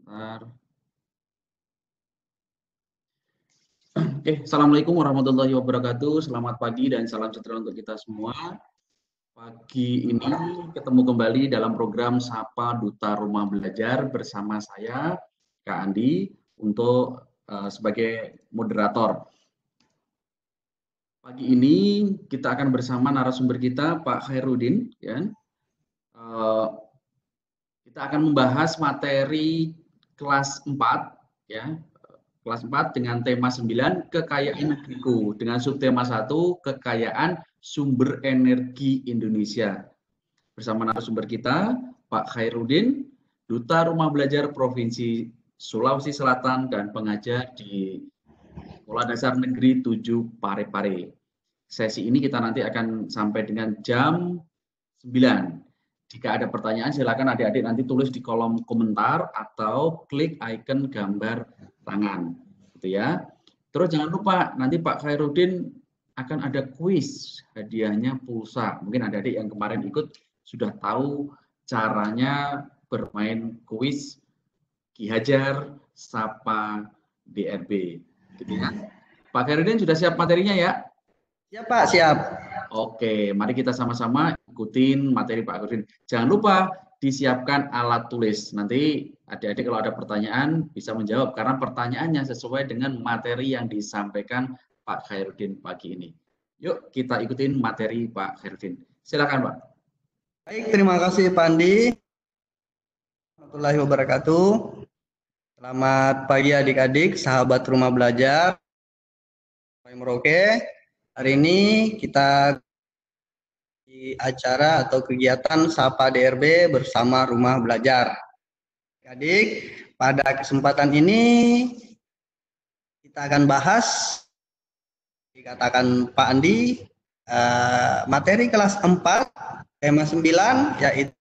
Bentar. Oke, Assalamualaikum warahmatullahi wabarakatuh. Selamat pagi dan salam sejahtera untuk kita semua. Pagi ini ketemu kembali dalam program Sapa Duta Rumah Belajar bersama saya, Kak Andi, untuk sebagai moderator. Pagi ini kita akan bersama narasumber kita, Pak Khairuddin. Ya. Kita akan membahas materi kelas 4, ya. Kelas 4 dengan tema 9, Kekayaan Negeriku, dengan subtema 1, Kekayaan Sumber Energi Indonesia. Bersama narasumber kita, Pak Khairuddin, Duta Rumah Belajar Provinsi Sulawesi Selatan dan pengajar di Sekolah Dasar Negeri 7 Parepare. Sesi ini kita nanti akan sampai dengan jam 9. Jika ada pertanyaan, silakan adik-adik nanti tulis di kolom komentar atau klik icon gambar tangan, gitu ya. Terus jangan lupa nanti Pak Khairuddin akan ada kuis, hadiahnya pulsa. Mungkin adik-adik yang kemarin ikut sudah tahu caranya bermain kuis Ki Hajar Sapa DRB, gitu ya. Pak Khairuddin sudah siap materinya ya? Siap Pak, siap. Oke, mari kita sama-sama ikutin materi Pak Khairuddin. Jangan lupa disiapkan alat tulis. Nanti adik-adik kalau ada pertanyaan bisa menjawab karena pertanyaannya sesuai dengan materi yang disampaikan Pak Khairuddin pagi ini. Yuk kita ikutin materi Pak Khairuddin. Silakan Pak. Baik, terima kasih Pak Andi. Warahmatullahi wabarakatuh. Selamat pagi adik-adik, sahabat rumah belajar. Merauke. Hari ini kita di acara atau kegiatan Sapa DRB bersama Rumah Belajar. Adik, pada kesempatan ini kita akan bahas, dikatakan Pak Andi, materi kelas 4, tema 9, yaitu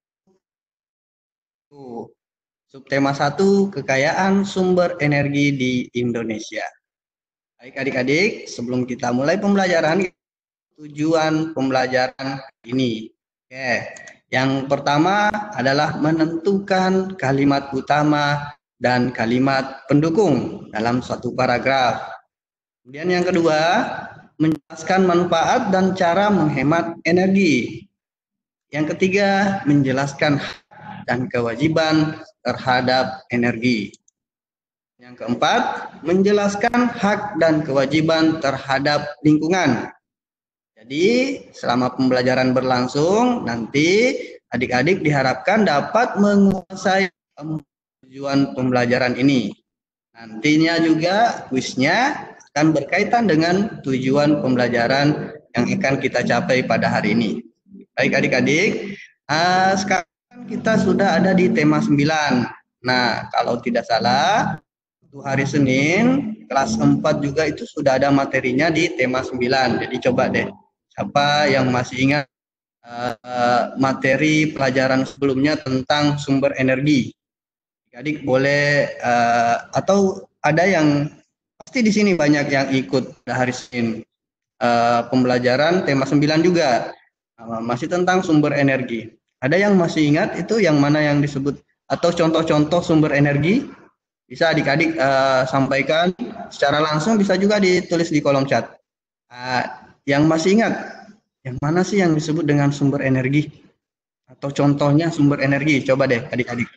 subtema 1, Kekayaan Sumber Energi di Indonesia. Baik adik-adik, sebelum kita mulai pembelajaran, tujuan pembelajaran ini. Oke. Yang pertama adalah menentukan kalimat utama dan kalimat pendukung dalam suatu paragraf. Kemudian yang kedua, menjelaskan manfaat dan cara menghemat energi. Yang ketiga, menjelaskan hak dan kewajiban terhadap energi. Yang keempat, menjelaskan hak dan kewajiban terhadap lingkungan. Jadi selama pembelajaran berlangsung, nanti adik-adik diharapkan dapat menguasai tujuan pembelajaran ini. Nantinya juga kuisnya akan berkaitan dengan tujuan pembelajaran yang akan kita capai pada hari ini. Baik adik-adik, sekarang kita sudah ada di tema 9. Nah, kalau tidak salah, hari Senin, kelas 4 juga itu sudah ada materinya di tema 9. Jadi coba deh, siapa yang masih ingat materi pelajaran sebelumnya tentang sumber energi? Adik boleh, atau ada yang, pasti di sini banyak yang ikut hari Senin. Pembelajaran tema 9 juga, masih tentang sumber energi. Ada yang masih ingat itu yang mana yang disebut, atau contoh-contoh sumber energi? Bisa adik-adik sampaikan secara langsung, bisa juga ditulis di kolom chat. Yang masih ingat, yang mana sih yang disebut dengan sumber energi? Atau contohnya sumber energi? Coba deh adik-adik.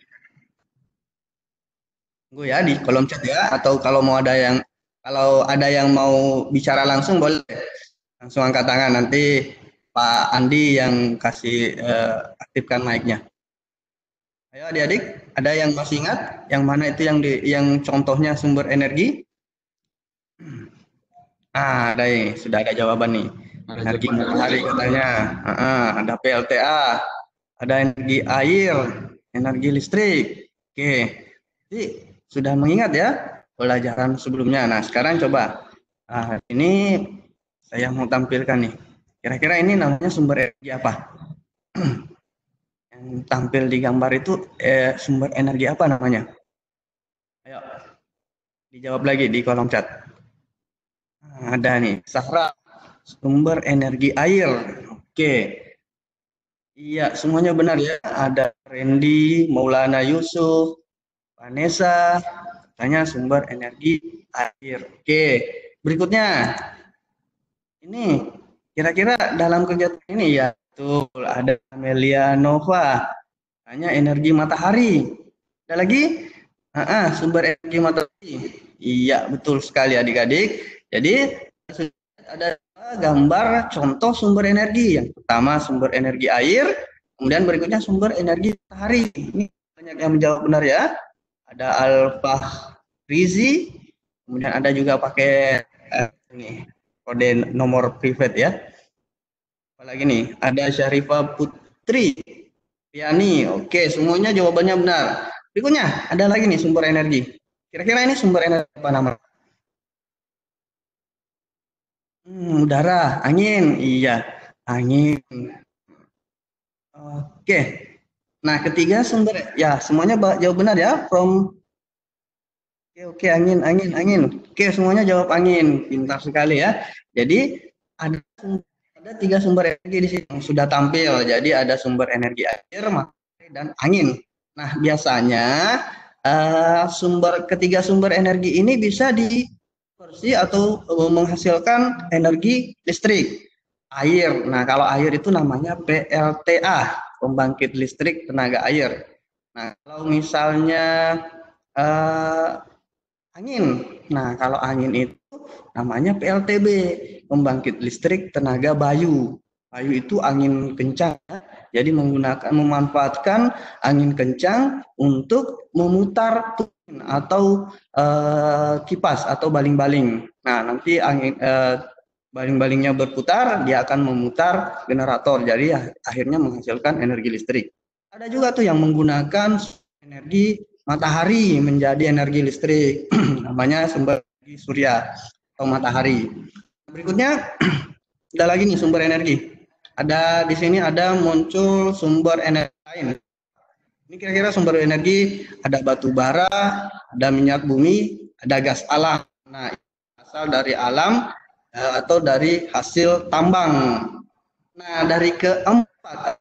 Tunggu ya di kolom chat ya. Atau kalau ada yang mau bicara langsung, boleh langsung angkat tangan. Nanti Pak Andi yang kasih aktifkan mic-nya. Ayo adik-adik, ada yang masih ingat yang mana itu yang contohnya sumber energi? Ada nih, sudah ada jawaban nih. Energi matahari katanya. Ada PLTA, ada energi air, energi listrik. Oke, jadi sudah mengingat ya pelajaran sebelumnya. Nah sekarang coba, ini saya mau tampilkan nih. Kira-kira ini namanya sumber energi apa? Yang tampil di gambar itu sumber energi apa namanya? Ayo dijawab lagi di kolom chat. Ada nih, Sahra, sumber energi air. Oke, iya semuanya benar ya. Ada Randy, Maulana Yusuf, Vanessa katanya sumber energi air. Oke, berikutnya ini kira-kira dalam kegiatan ini ya betul ada Amelia Nova hanya energi matahari. Ada lagi sumber energi matahari. Iya betul sekali adik-adik. Jadi ada gambar contoh sumber energi. Yang pertama sumber energi air, kemudian berikutnya sumber energi matahari. Ini banyak yang menjawab benar ya. Ada Alfa Rizi, kemudian ada juga pakai ini kode nomor private ya. Apalagi nih, ada Syarifah Putri Yani. Oke, semuanya jawabannya benar. Berikutnya, ada lagi nih sumber energi. Kira-kira ini sumber energi apa nama? Udara, angin. Iya, angin. Oke. Nah, ketiga sumber ya semuanya jawab benar ya. Oke, angin, angin, angin. Oke, semuanya jawab angin. Pintar sekali ya. Jadi ada tiga sumber energi di sini yang sudah tampil. Jadi ada sumber energi air, matahari, dan angin. Nah, biasanya ketiga sumber energi ini bisa diversi atau menghasilkan energi listrik. Air. Nah, kalau air itu namanya PLTA, pembangkit listrik tenaga air. Nah, kalau misalnya angin. Nah, kalau angin itu namanya PLTB, pembangkit listrik tenaga bayu. Bayu itu angin kencang, jadi memanfaatkan angin kencang untuk memutar turbin atau kipas atau baling-baling. Nah, nanti angin baling-balingnya berputar, dia akan memutar generator, jadi akhirnya menghasilkan energi listrik. Ada juga tuh yang menggunakan energi matahari menjadi energi listrik, namanya sumber energi surya atau matahari. Berikutnya ada lagi nih sumber energi. Ada di sini ada muncul sumber energi lain. Ini kira-kira sumber energi ada batu bara, ada minyak bumi, ada gas alam. Nah, asal dari alam atau dari hasil tambang. Nah, dari keempat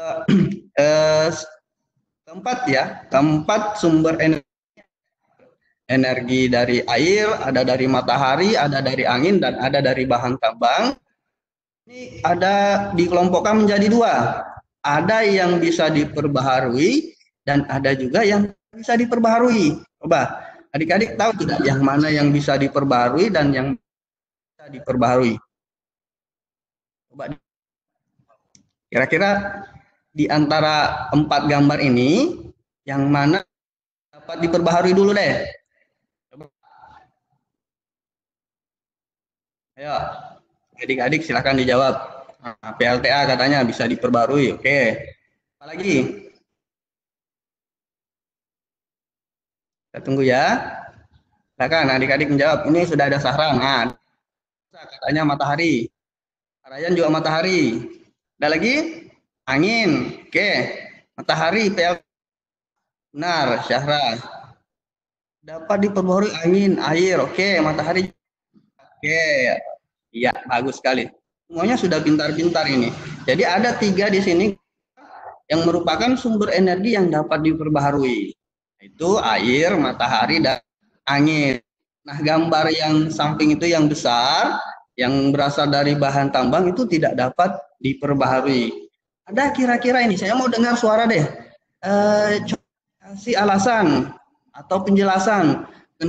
keempat sumber energi dari air, ada dari matahari, ada dari angin, dan ada dari bahan tambang. Ini ada dikelompokkan menjadi dua. Ada yang bisa diperbaharui dan ada juga yang bisa diperbaharui. Coba adik-adik tahu tidak yang mana yang bisa diperbaharui dan yang bisa diperbaharui? Coba kira-kira di antara empat gambar ini yang mana dapat diperbaharui dulu deh? Ayo, adik-adik silakan dijawab. Nah, PLTA katanya bisa diperbarui. Oke. Apalagi? Kita tunggu ya. Silakan adik-adik menjawab. Ini sudah ada Sahran. Nah, katanya matahari. Ryan juga matahari. Ada lagi? Angin. Oke. Matahari PLTA. Benar, Syahra. Dapat diperbarui angin, air. Oke, matahari. Oke. Iya, bagus sekali. Semuanya sudah pintar-pintar ini. Jadi ada tiga di sini yang merupakan sumber energi yang dapat diperbaharui. Itu air, matahari, dan angin. Nah, gambar yang samping itu yang besar, yang berasal dari bahan tambang itu tidak dapat diperbaharui. Ada kira-kira ini, saya mau dengar suara deh. Kasih alasan atau penjelasan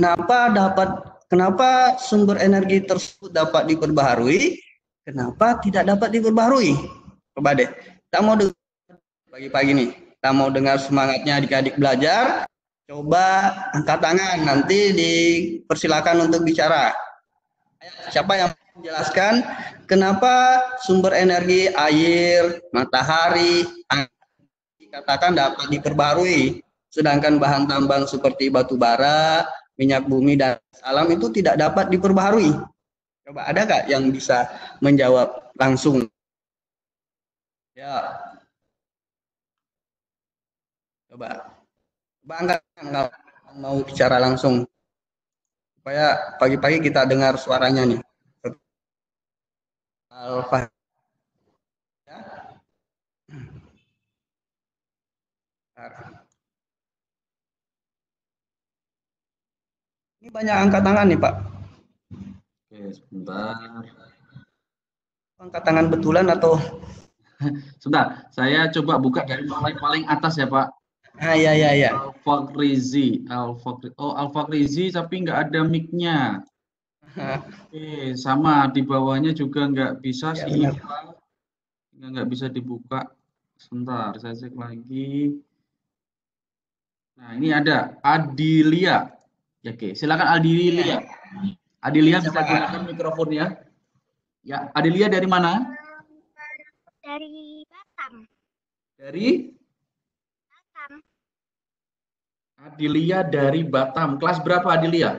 kenapa sumber energi tersebut dapat diperbaharui, kenapa tidak dapat diperbaharui. Coba deh, kita mau dengar pagi-pagi nih, kita mau dengar semangatnya adik-adik belajar. Coba angkat tangan, nanti dipersilakan untuk bicara. Siapa yang menjelaskan kenapa sumber energi air, matahari, dikatakan dapat diperbarui, sedangkan bahan tambang seperti batu bara, minyak bumi, dan alam itu tidak dapat diperbaharui. Coba ada nggak yang bisa menjawab langsung? Ya. Coba angkat kalau mau bicara langsung supaya pagi-pagi kita dengar suaranya nih. Alfa. Ya. Ini banyak angkat tangan nih, Pak. Oke, sebentar. Angkat tangan betulan atau? Sebentar, saya coba buka dari mulai paling atas ya, Pak. Ah, ya, ya, ya. Al-Fakrizi, tapi nggak ada mic-nya. Oke, sama di bawahnya juga nggak bisa Ya, sih, benar. Pak. Nggak bisa dibuka. Sebentar, saya cek lagi. Nah, ini ada Adilia. Ya, oke, silakan Adilia. Adilia bisa gunakan mikrofonnya. Ya, Adilia dari mana? Dari Batam. Dari Batam. Adilia dari Batam. Kelas berapa Adilia?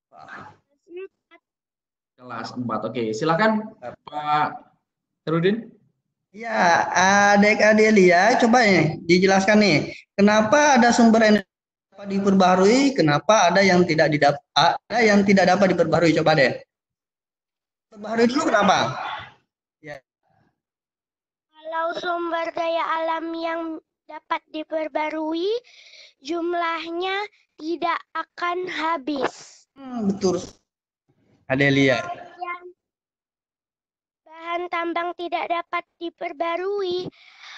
Kelas 4. Oke, silakan Pak Herudin. Ya, Adik Adelia, coba nih dijelaskan nih, kenapa ada sumber energi dapat diperbarui, kenapa ada yang tidak dapat diperbarui, coba deh. Perbarui dulu kenapa? Ya. Kalau sumber daya alam yang dapat diperbarui, jumlahnya tidak akan habis. Betul, Adelia. Yang bahan tambang tidak dapat diperbarui,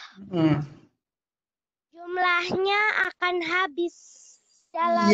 jumlahnya akan habis dalam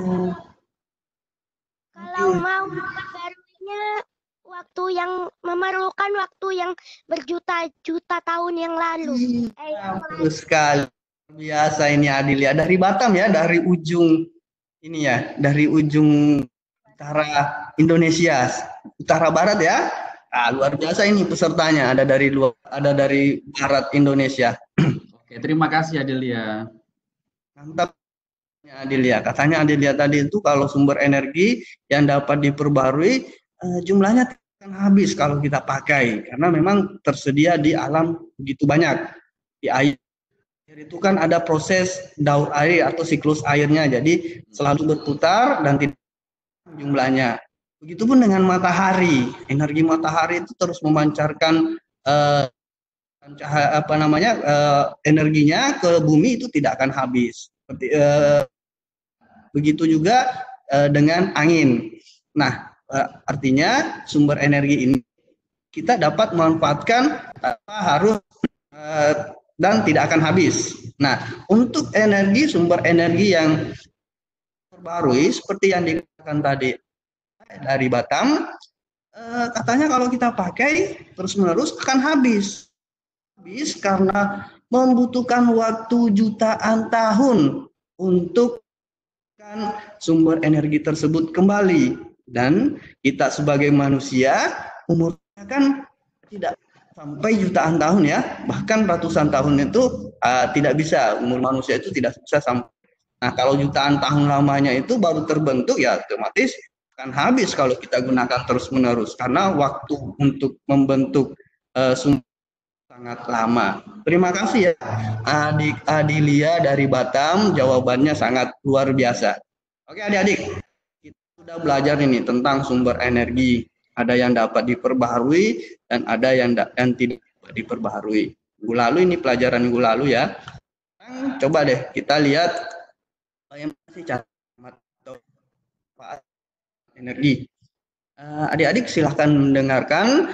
kalau mau memperbaruinya memerlukan waktu yang berjuta-juta tahun yang lalu. Betul sekali. Biasa ini Adelia dari Batam ya, dari ujung ini ya, dari ujung utara Indonesia, utara barat ya. Nah, luar biasa ini pesertanya, ada dari barat Indonesia. Oke, terima kasih Adelia. Mantap Adelia. Katanya Adelia tadi itu kalau sumber energi yang dapat diperbarui jumlahnya akan habis kalau kita pakai karena memang tersedia di alam begitu banyak. Di air itu kan ada proses daur air atau siklus airnya, jadi selalu berputar dan tidak jumlahnya. Begitupun dengan matahari, energi matahari itu terus memancarkan energinya ke bumi itu tidak akan habis. Begitu juga dengan angin. Nah, artinya sumber energi ini kita dapat memanfaatkan tanpa harus dan tidak akan habis. Nah, untuk sumber energi yang terbaru seperti yang dikatakan tadi dari Batam, katanya kalau kita pakai terus-menerus akan habis karena membutuhkan waktu jutaan tahun untuk sumber energi tersebut kembali, dan kita sebagai manusia umurnya kan tidak sampai jutaan tahun ya, bahkan ratusan tahun itu tidak bisa, umur manusia itu tidak bisa sampai. Nah, kalau jutaan tahun lamanya itu baru terbentuk ya otomatis akan habis kalau kita gunakan terus-menerus karena waktu untuk membentuk sumber sangat lama. Terima kasih ya Adik Adilia dari Batam, jawabannya sangat luar biasa. Oke adik-adik, kita sudah belajar ini tentang sumber energi. Ada yang dapat diperbaharui dan ada yang tidak dapat diperbaharui. Minggu lalu ini pelajaran minggu lalu ya. Coba deh kita lihat yang masih cara energi. Adik-adik silahkan mendengarkan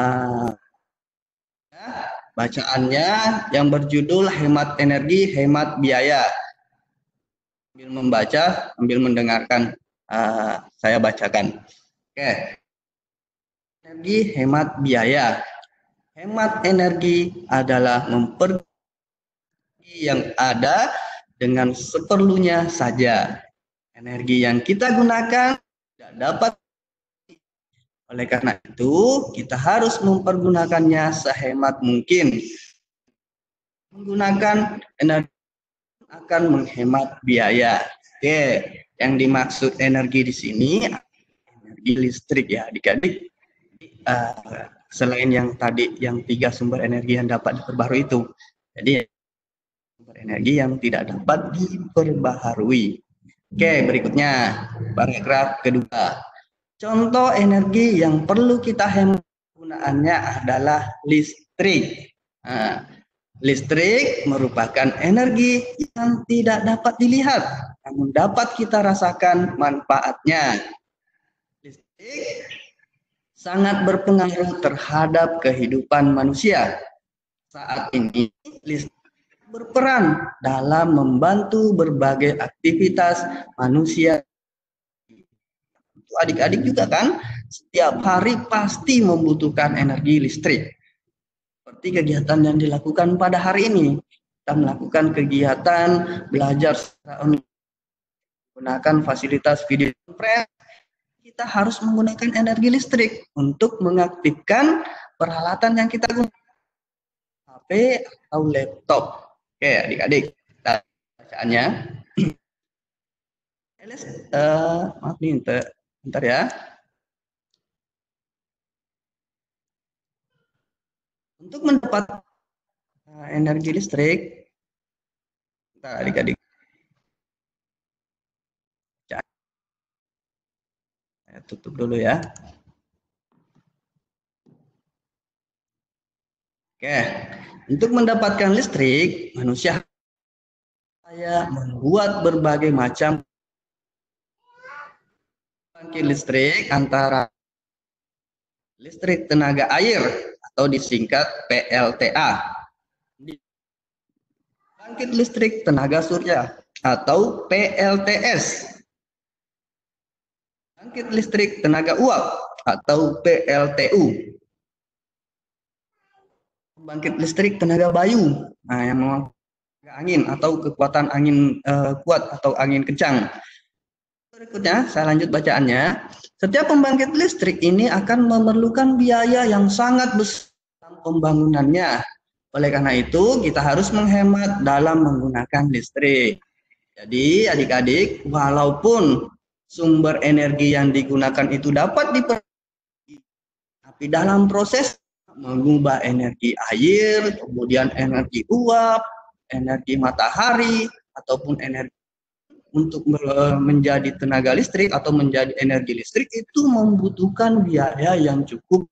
bacaannya yang berjudul hemat energi, hemat biaya. Sambil membaca, sambil mendengarkan, saya bacakan. Oke. Energi, hemat biaya. Hemat energi adalah mempergunakan yang ada dengan seperlunya saja. Energi yang kita gunakan tidak dapat. Oleh karena itu, kita harus mempergunakannya sehemat mungkin. Menggunakan energi akan menghemat biaya. Oke, yang dimaksud energi di sini energi listrik ya, adik-adik. Selain yang tadi, yang 3 sumber energi yang dapat diperbaharui itu. Jadi, sumber energi yang tidak dapat diperbaharui. Oke, berikutnya, paragraf kedua. Contoh energi yang perlu kita hemat penggunaannya adalah listrik. Listrik merupakan energi yang tidak dapat dilihat. namun dapat kita rasakan manfaatnya. Listrik sangat berpengaruh terhadap kehidupan manusia. Saat ini, listrik berperan dalam membantu berbagai aktivitas manusia. Adik-adik juga kan, setiap hari pasti membutuhkan energi listrik. Seperti kegiatan yang dilakukan pada hari ini. Kita melakukan kegiatan belajar secara online, menggunakan fasilitas video conference. Kita harus menggunakan energi listrik untuk mengaktifkan peralatan yang kita gunakan, HP atau laptop. Oke, adik-adik, bacaannya. Maaf nih, bentar ya. Untuk mendapat energi listrik, adik-adik, saya tutup dulu ya. Oke, untuk mendapatkan listrik, manusia membuat berbagai macam pembangkit listrik, antara listrik tenaga air atau disingkat PLTA, pembangkit listrik tenaga surya atau PLTS, pembangkit listrik tenaga uap atau PLTU, pembangkit listrik tenaga bayu, yang memang angin atau kekuatan angin kuat atau angin kencang. Berikutnya, saya lanjut bacaannya. Setiap pembangkit listrik ini akan memerlukan biaya yang sangat besar dalam pembangunannya. Oleh karena itu, kita harus menghemat dalam menggunakan listrik. Jadi, adik-adik, walaupun sumber energi yang digunakan itu dapat diperbaiki, tapi dalam proses mengubah energi air, kemudian energi uap, energi matahari, ataupun energi untuk menjadi tenaga listrik atau menjadi energi listrik, itu membutuhkan biaya yang cukup.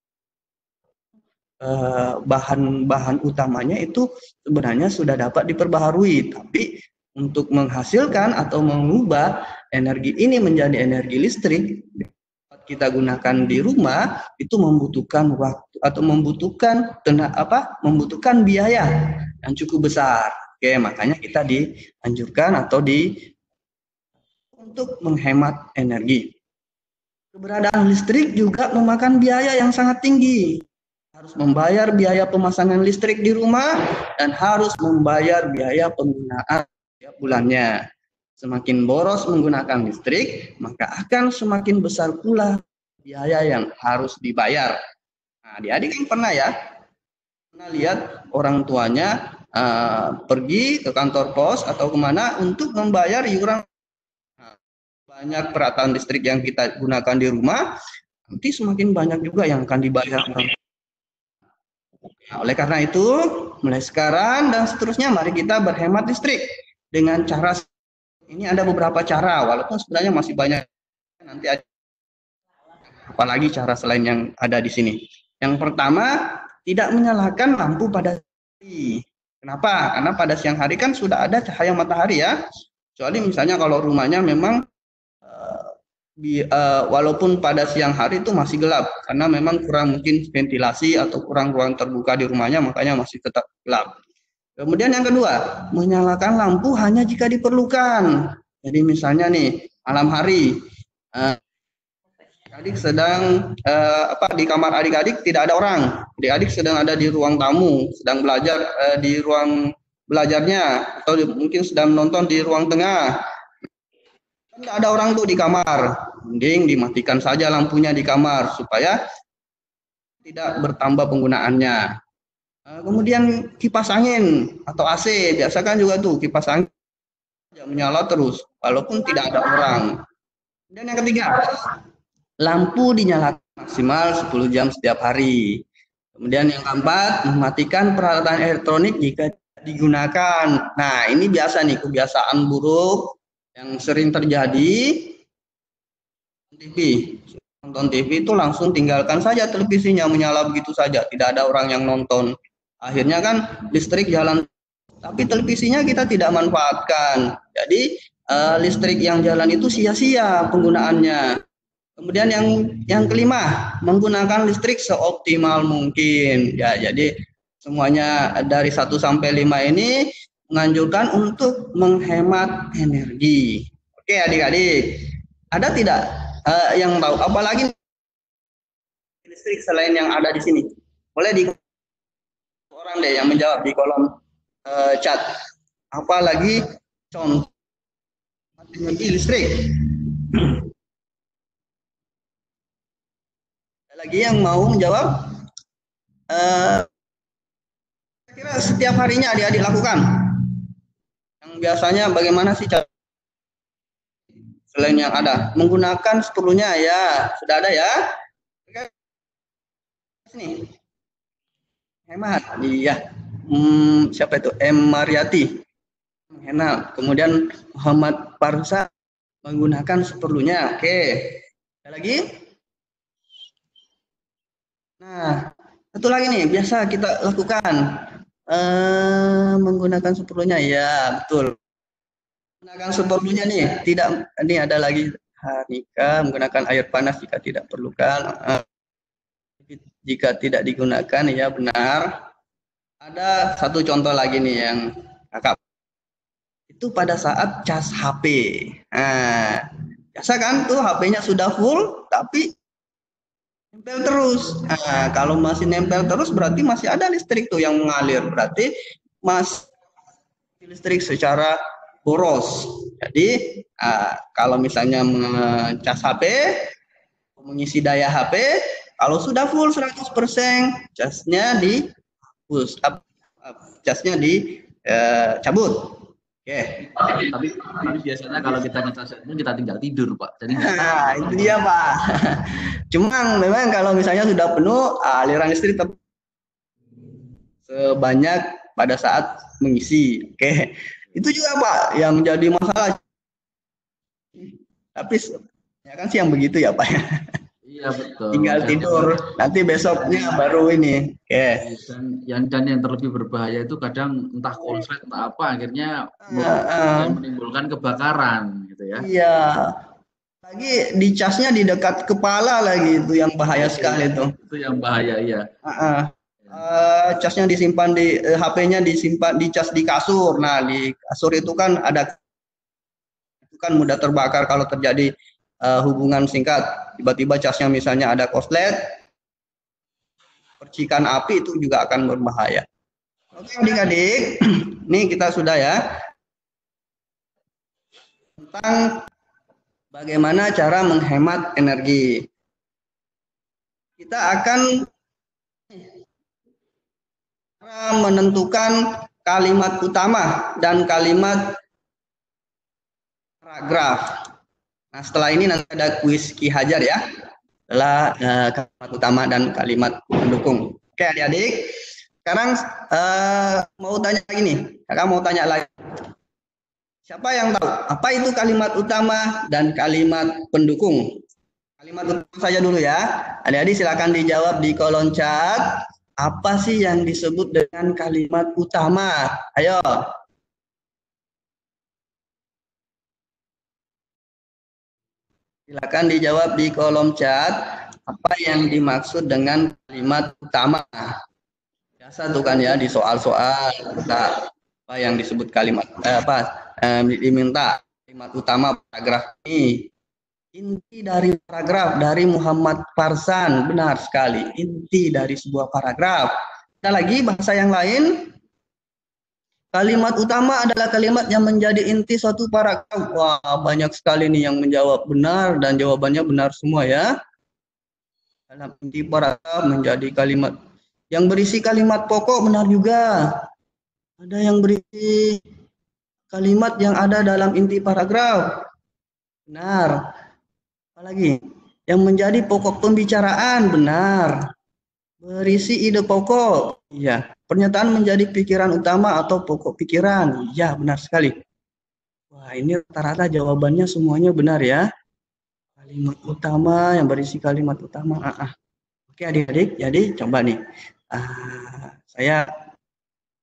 Bahan-bahan utamanya itu sebenarnya sudah dapat diperbaharui, tapi untuk menghasilkan atau mengubah energi ini menjadi energi listrik kita gunakan di rumah, itu membutuhkan waktu atau membutuhkan biaya yang cukup besar. Oke, makanya kita dianjurkan atau untuk menghemat energi. Keberadaan listrik juga memakan biaya yang sangat tinggi. Harus membayar biaya pemasangan listrik di rumah dan harus membayar biaya penggunaan setiap bulannya. Semakin boros menggunakan listrik, maka akan semakin besar pula biaya yang harus dibayar. Nah, adik-adik yang pernah lihat orang tuanya pergi ke kantor pos atau kemana untuk membayar iuran. Nah, banyak peralatan listrik yang kita gunakan di rumah, nanti semakin banyak juga yang akan dibayar orang. Nah, oleh karena itu, mulai sekarang dan seterusnya, mari kita berhemat listrik dengan cara. Ini ada beberapa cara, walaupun sebenarnya masih banyak. Nanti ada apalagi cara selain yang ada di sini. Yang pertama, tidak menyalakan lampu pada siang hari. Kenapa? Karena pada siang hari kan sudah ada cahaya matahari ya. Kecuali misalnya kalau rumahnya memang walaupun pada siang hari itu masih gelap, karena memang kurang mungkin ventilasi atau kurang ruang terbuka di rumahnya, makanya masih tetap gelap. Kemudian yang kedua, menyalakan lampu hanya jika diperlukan. Jadi misalnya nih, malam hari, adik sedang di kamar adik-adik tidak ada orang. Adik-adik sedang ada di ruang tamu, sedang belajar di ruang belajarnya, atau mungkin sedang menonton di ruang tengah. Tidak ada orang tuh di kamar. Mending dimatikan saja lampunya di kamar supaya tidak bertambah penggunaannya. Kemudian kipas angin atau AC, biasa kan juga tuh kipas angin menyala terus walaupun tidak ada orang. Dan yang ketiga, lampu dinyalakan maksimal 10 jam setiap hari. Kemudian yang keempat, mematikan peralatan elektronik jika digunakan. Nah, ini biasa nih kebiasaan buruk yang sering terjadi. Nonton TV itu langsung tinggalkan saja televisinya menyala begitu saja, tidak ada orang yang nonton. Akhirnya kan listrik jalan, tapi televisinya kita tidak manfaatkan. Jadi listrik yang jalan itu sia-sia penggunaannya. Kemudian yang kelima, menggunakan listrik seoptimal mungkin. Ya, jadi semuanya dari 1 sampai 5 ini menganjurkan untuk menghemat energi. Oke, adik-adik. Ada tidak yang tahu apalagi listrik selain yang ada di sini? Boleh di orang deh yang menjawab di kolom chat. Apalagi contoh energi listrik. Lagi yang mau menjawab, kira setiap harinya adik-adik lakukan. Yang biasanya bagaimana sih cara selain yang ada? Menggunakan seperlunya ya, sudah ada ya. Sini, hemat, iya. Siapa itu? M. Mariati, hemat. Kemudian Muhammad Farsa, menggunakan seperlunya. Oke, ada lagi? Nah, satu lagi nih, biasa kita lakukan menggunakan seperlunya, ya betul. Menggunakan seperlunya nih, tidak, ini ada lagi Hanika, menggunakan air panas jika tidak perlukan, jika tidak digunakan, ya benar. Ada satu contoh lagi nih yang kakak, itu pada saat cas HP. Nah, biasa kan tuh HP-nya sudah full, tapi nempel terus. Nah, kalau masih nempel terus berarti masih ada listrik tuh yang mengalir. Berarti masih listrik secara boros. Jadi kalau misalnya mengecas HP, mengisi daya HP, kalau sudah full 100%, casnya dihapus, casnya dicabut. Oke. Tapi biasanya kalau kita ngecas itu kita tinggal tidur, Pak. Jadi itu dia, Pak. Cuma memang kalau misalnya sudah penuh, aliran listrik tetap sebanyak pada saat mengisi. Oke. Itu juga, Pak, yang jadi masalah. Tapi ya kan sih yang begitu ya, Pak. Iya, betul. Tinggal tidur, nanti besoknya baru ini. Oke. Dan yang terlebih berbahaya itu kadang entah konslet entah apa, akhirnya menimbulkan kebakaran gitu ya. Iya. Lagi di casnya di dekat kepala lagi, itu yang bahaya sekali itu. Itu yang bahaya, iya. Casnya disimpan di HP-nya disimpan dicas di kasur. Nah, di kasur itu kan mudah terbakar kalau terjadi hubungan singkat. Tiba-tiba casnya misalnya ada korslet, percikan api itu juga akan berbahaya. Oke, adik-adik, ini kita sudah ya tentang bagaimana cara menghemat energi. Kita akan menentukan kalimat utama dan kalimat paragraf. Nah, setelah ini nanti ada kuis Ki Hajar ya. Setelah kalimat utama dan kalimat pendukung. Oke, adik-adik. Sekarang mau tanya lagi nih. Kakak mau tanya lagi. Siapa yang tahu apa itu kalimat utama dan kalimat pendukung? Kalimat utama saja dulu ya. Adik-adik silakan dijawab di kolom chat. Apa sih yang disebut dengan kalimat utama? Ayo. Silakan dijawab di kolom chat. Apa yang dimaksud dengan kalimat utama? Biasa tuh kan ya di soal-soal kita apa yang disebut kalimat diminta kalimat utama paragraf ini. Inti dari paragraf dari Muhammad Farsan, benar sekali. Inti dari sebuah paragraf. Ada lagi bahasa yang lain. Kalimat utama adalah kalimat yang menjadi inti suatu paragraf. Wah, banyak sekali nih yang menjawab benar dan jawabannya benar semua ya. Dalam inti paragraf menjadi kalimat yang berisi kalimat pokok, benar juga. Ada yang berisi kalimat yang ada dalam inti paragraf. Benar. Apalagi yang menjadi pokok pembicaraan, benar. Berisi ide pokok, iya. Pernyataan menjadi pikiran utama atau pokok pikiran, iya benar sekali. Wah, ini rata-rata jawabannya semuanya benar ya. Kalimat utama yang berisi kalimat utama. Oke adik-adik, jadi coba nih. Saya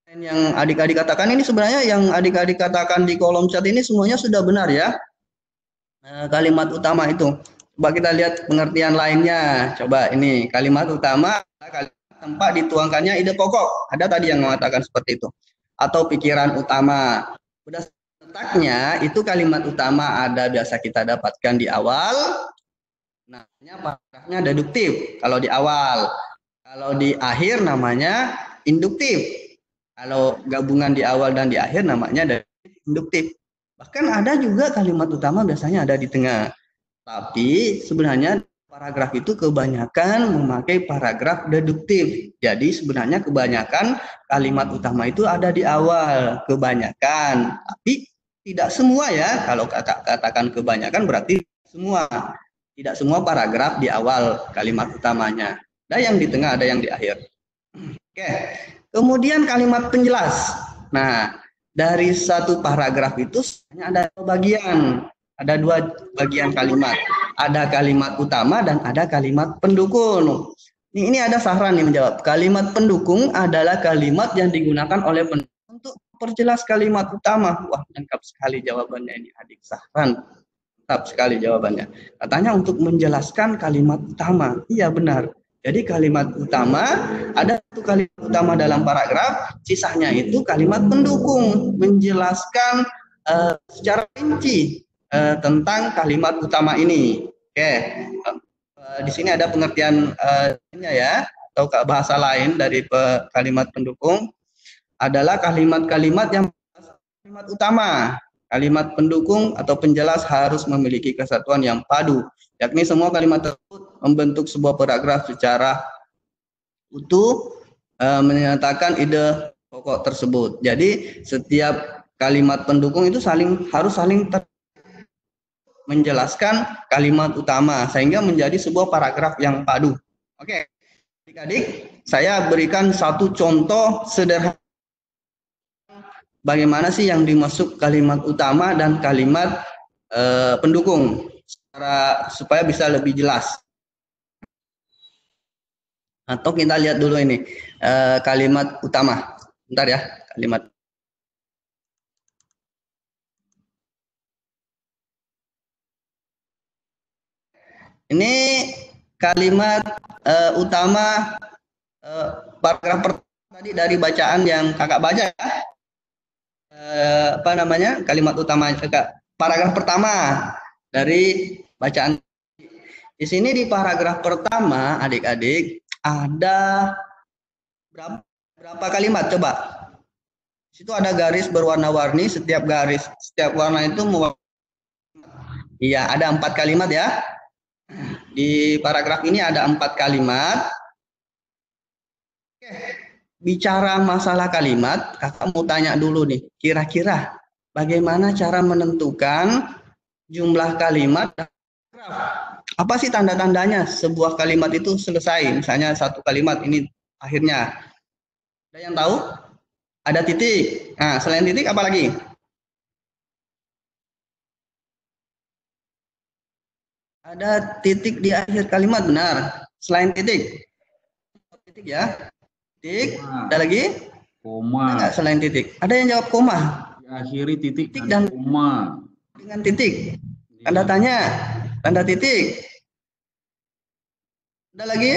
Yang adik-adik katakan ini sebenarnya yang adik-adik katakan di kolom chat ini semuanya sudah benar ya. Kalimat utama itu. Coba kita lihat pengertian lainnya. Coba ini kalimat utama adalah kalimat tempat dituangkannya ide pokok. Ada tadi yang mengatakan seperti itu. Atau pikiran utama. Berdasarkan letaknya itu kalimat utama ada biasa kita dapatkan di awal. Namanya paragrafnya deduktif kalau di awal. Kalau di akhir namanya induktif. Kalau gabungan di awal dan di akhir namanya induktif. Bahkan ada juga kalimat utama biasanya ada di tengah. Tapi sebenarnya paragraf itu kebanyakan memakai paragraf deduktif. Jadi sebenarnya kebanyakan kalimat utama itu ada di awal. Kebanyakan. Tapi tidak semua ya. Kalau katakan kebanyakan berarti semua. Tidak semua paragraf di awal kalimat utamanya. Ada yang di tengah, ada yang di akhir. Oke. Kemudian kalimat penjelas. Nah, dari satu paragraf itu ada bagian, ada dua bagian kalimat. Ada kalimat utama dan ada kalimat pendukung. Ini ada Sahran yang menjawab. Kalimat pendukung adalah kalimat yang digunakan oleh pendukung untuk memperjelas kalimat utama. Wah, lengkap sekali jawabannya ini adik Sahran. Lengkap sekali jawabannya. Katanya untuk menjelaskan kalimat utama. Iya benar. Jadi kalimat utama, ada satu kalimat utama dalam paragraf, sisanya itu kalimat pendukung, menjelaskan secara rinci tentang kalimat utama ini. Oke, di sini ada pengertian ya, atau bahasa lain dari kalimat pendukung, adalah kalimat-kalimat yang kalimat utama. Kalimat pendukung atau penjelas harus memiliki kesatuan yang padu, yakni semua kalimat tersebut membentuk sebuah paragraf secara utuh, menyatakan ide pokok tersebut. Jadi setiap kalimat pendukung itu harus saling menjelaskan kalimat utama sehingga menjadi sebuah paragraf yang padu. Oke, adik-adik, saya berikan satu contoh sederhana bagaimana sih yang dimaksud kalimat utama dan kalimat pendukung supaya bisa lebih jelas. Atau kita lihat dulu ini kalimat utama. Bentar ya, kalimat. Ini kalimat utama paragraf pertama tadi dari bacaan yang kakak baca ya. Kalimat utama paragraf pertama dari bacaan. Di sini di paragraf pertama adik-adik ada berapa kalimat coba? Di situ ada garis berwarna-warni, setiap warna itu iya ada 4 kalimat ya. Di paragraf ini ada 4 kalimat. Oke. Bicara masalah kalimat, kakak mau tanya dulu nih, kira-kira bagaimana cara menentukan jumlah kalimat? Apa sih tanda-tandanya sebuah kalimat itu selesai? Misalnya satu kalimat ini akhirnya. Ada yang tahu? Ada titik. Nah, selain titik apa lagi? Ada titik di akhir kalimat, benar. Selain titik. Titik ya. Titik, ada lagi? Koma. Enggak selain titik. Ada yang jawab koma. Diakhiri titik dan koma. Dengan titik. Tanda tanya, tanda titik. Ada lagi?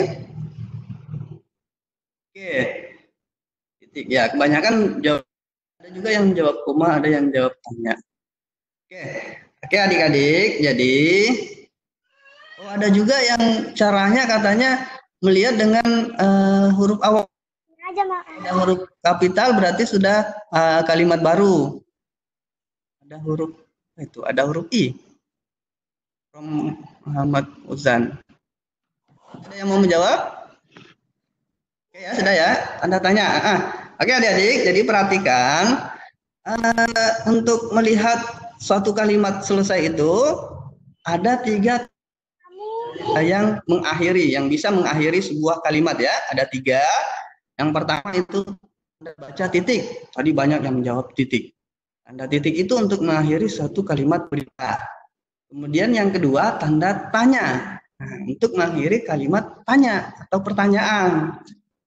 Oke. Titik ya, kebanyakan jawab. Ada juga yang jawab koma, ada yang jawab tanya. Oke, adik-adik. Jadi ada juga yang caranya katanya melihat dengan huruf awal. Ada huruf kapital berarti sudah kalimat baru. Ada huruf itu, ada huruf I. From Muhammad Uzan. Ada yang mau menjawab? Oke ya, sudah ya. Tanda tanya. Oke adik-adik, jadi perhatikan untuk melihat suatu kalimat selesai itu ada 3 yang mengakhiri, yang bisa mengakhiri sebuah kalimat ya. Ada 3. Yang pertama itu Anda baca titik. Tadi banyak yang menjawab titik. Tanda titik itu untuk mengakhiri suatu kalimat berita. Kemudian yang kedua tanda tanya. Nah, untuk mengakhiri kalimat tanya atau pertanyaan.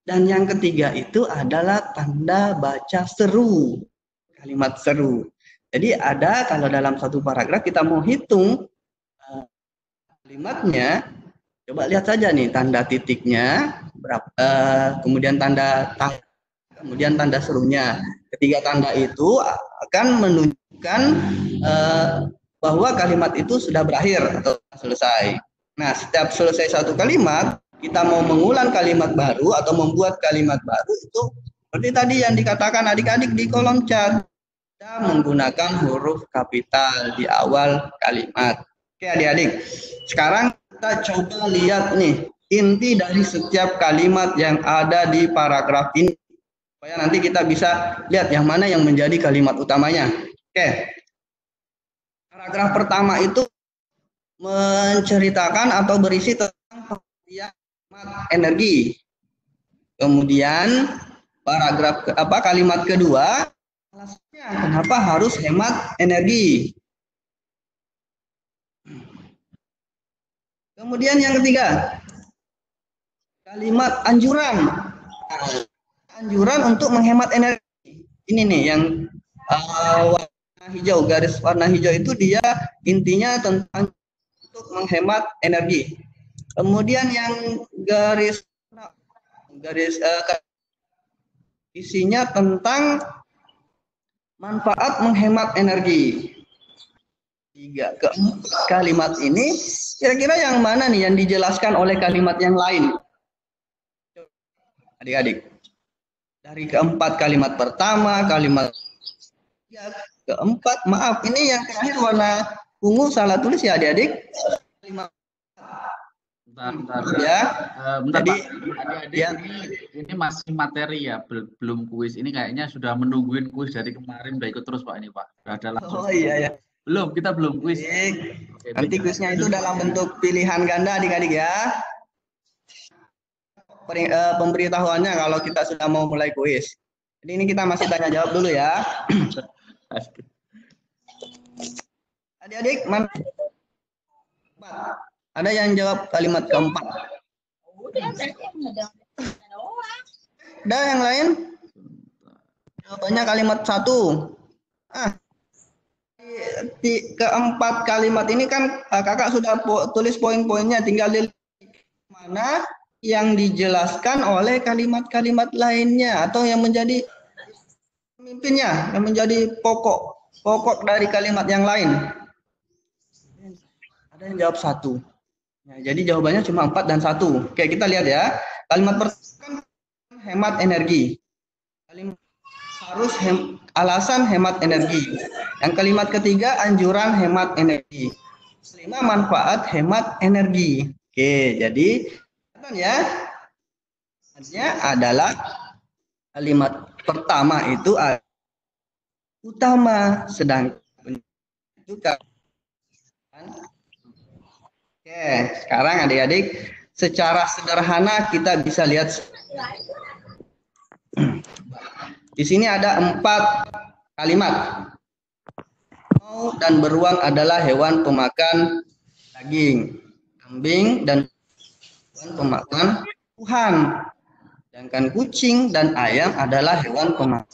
Dan yang ketiga itu adalah tanda baca seru, kalimat seru. Jadi ada kalau dalam satu paragraf kita mau hitung kalimatnya, coba lihat saja nih tanda titiknya, kemudian kemudian tanda serunya. Ketiga tanda itu akan menunjukkan bahwa kalimat itu sudah berakhir atau selesai. Nah, setiap selesai satu kalimat, kita mau mengulang kalimat baru atau membuat kalimat baru itu seperti tadi yang dikatakan adik-adik di kolom chat, kita menggunakan huruf kapital di awal kalimat. Oke adik-adik, sekarang kita coba lihat nih inti dari setiap kalimat yang ada di paragraf ini, supaya nanti kita bisa lihat yang mana yang menjadi kalimat utamanya. Oke, paragraf pertama itu menceritakan atau berisi tentang pengertian energi. Kemudian kalimat kedua, alasannya kenapa harus hemat energi. Kemudian yang ketiga, kalimat anjuran. Anjuran untuk menghemat energi. Ini nih yang warna hijau, garis warna hijau itu dia intinya tentang untuk menghemat energi. Kemudian yang garis isinya tentang manfaat menghemat energi. Keempat kalimat ini kira-kira yang mana nih yang dijelaskan oleh kalimat yang lain? Adik-adik, dari keempat kalimat pertama, kalimat keempat, maaf ini yang terakhir warna ungu salah tulis ya adik-adik. Bentar. Ya. Jadi adik-adik ya. Ini masih materi ya, belum kuis. Ini kayaknya sudah menungguin kuis dari kemarin, udah ikut terus Pak ini Pak. Sudah ada langsung. Oh iya ya. Kita belum kuis. Oke, nanti kuisnya itu dalam bentuk pilihan ganda adik-adik ya. Pemberitahuannya kalau kita sudah mau mulai kuis. Jadi ini kita masih tanya jawab dulu ya. Adik-adik, mana? Ada yang jawab kalimat keempat? Ada yang lain? Jawabannya kalimat satu. Di keempat kalimat ini kan kakak sudah tulis poin-poinnya, tinggal lihat mana yang dijelaskan oleh kalimat-kalimat lainnya atau yang menjadi pemimpinnya, yang menjadi pokok dari kalimat yang lain. Ada yang jawab satu. Nah, jadi jawabannya cuma 4 dan 1. Oke, kita lihat ya. Kalimat pertama kan hemat energi. Alasan hemat energi. Yang kalimat ketiga anjuran hemat energi. Kelima manfaat hemat energi. Oke, jadi ya. Artinya adalah kalimat pertama itu utama, sedang itu kan. Oke, sekarang adik-adik secara sederhana kita bisa lihat di sini ada 4 kalimat. Mau dan beruang adalah hewan pemakan daging, kambing dan hewan pemakan tumbuhan. Sedangkan kucing dan ayam adalah hewan pemakan.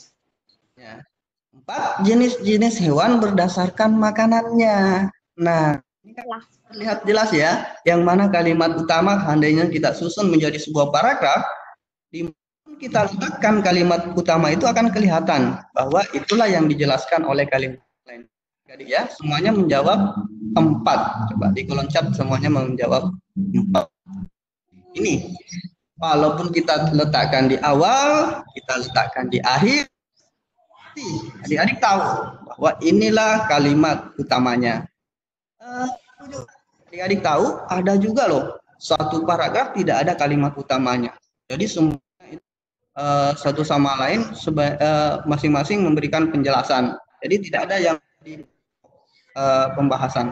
4 jenis-jenis hewan berdasarkan makanannya. Nah, ini kan terlihat jelas ya, yang mana kalimat utama seandainya kita susun menjadi sebuah paragraf, di mana kita letakkan kalimat utama itu akan kelihatan bahwa itulah yang dijelaskan oleh kalimat lain. Jadi ya, semuanya menjawab 4. Coba di kolom chat semuanya menjawab 4. Ini, walaupun kita letakkan di awal, kita letakkan di akhir, adik-adik tahu bahwa inilah kalimat utamanya. Adik-adik tahu ada juga loh satu paragraf tidak ada kalimat utamanya. Jadi semua satu sama lain masing-masing memberikan penjelasan. Jadi tidak ada yang di pembahasan.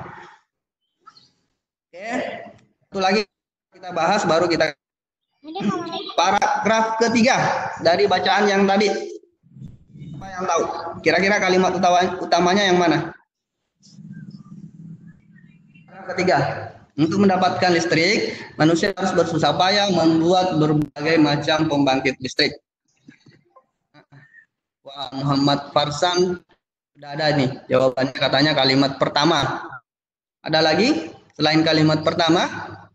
Oke, satu lagi kita bahas baru kita paragraf ketiga dari bacaan yang tadi. Siapa yang tahu? Kira-kira kalimat utamanya yang mana? Ketiga. Untuk mendapatkan listrik, manusia harus bersusah payah membuat berbagai macam pembangkit listrik. Wah, Muhammad Farsan sudah ada nih jawabannya, katanya kalimat pertama. Ada lagi selain kalimat pertama?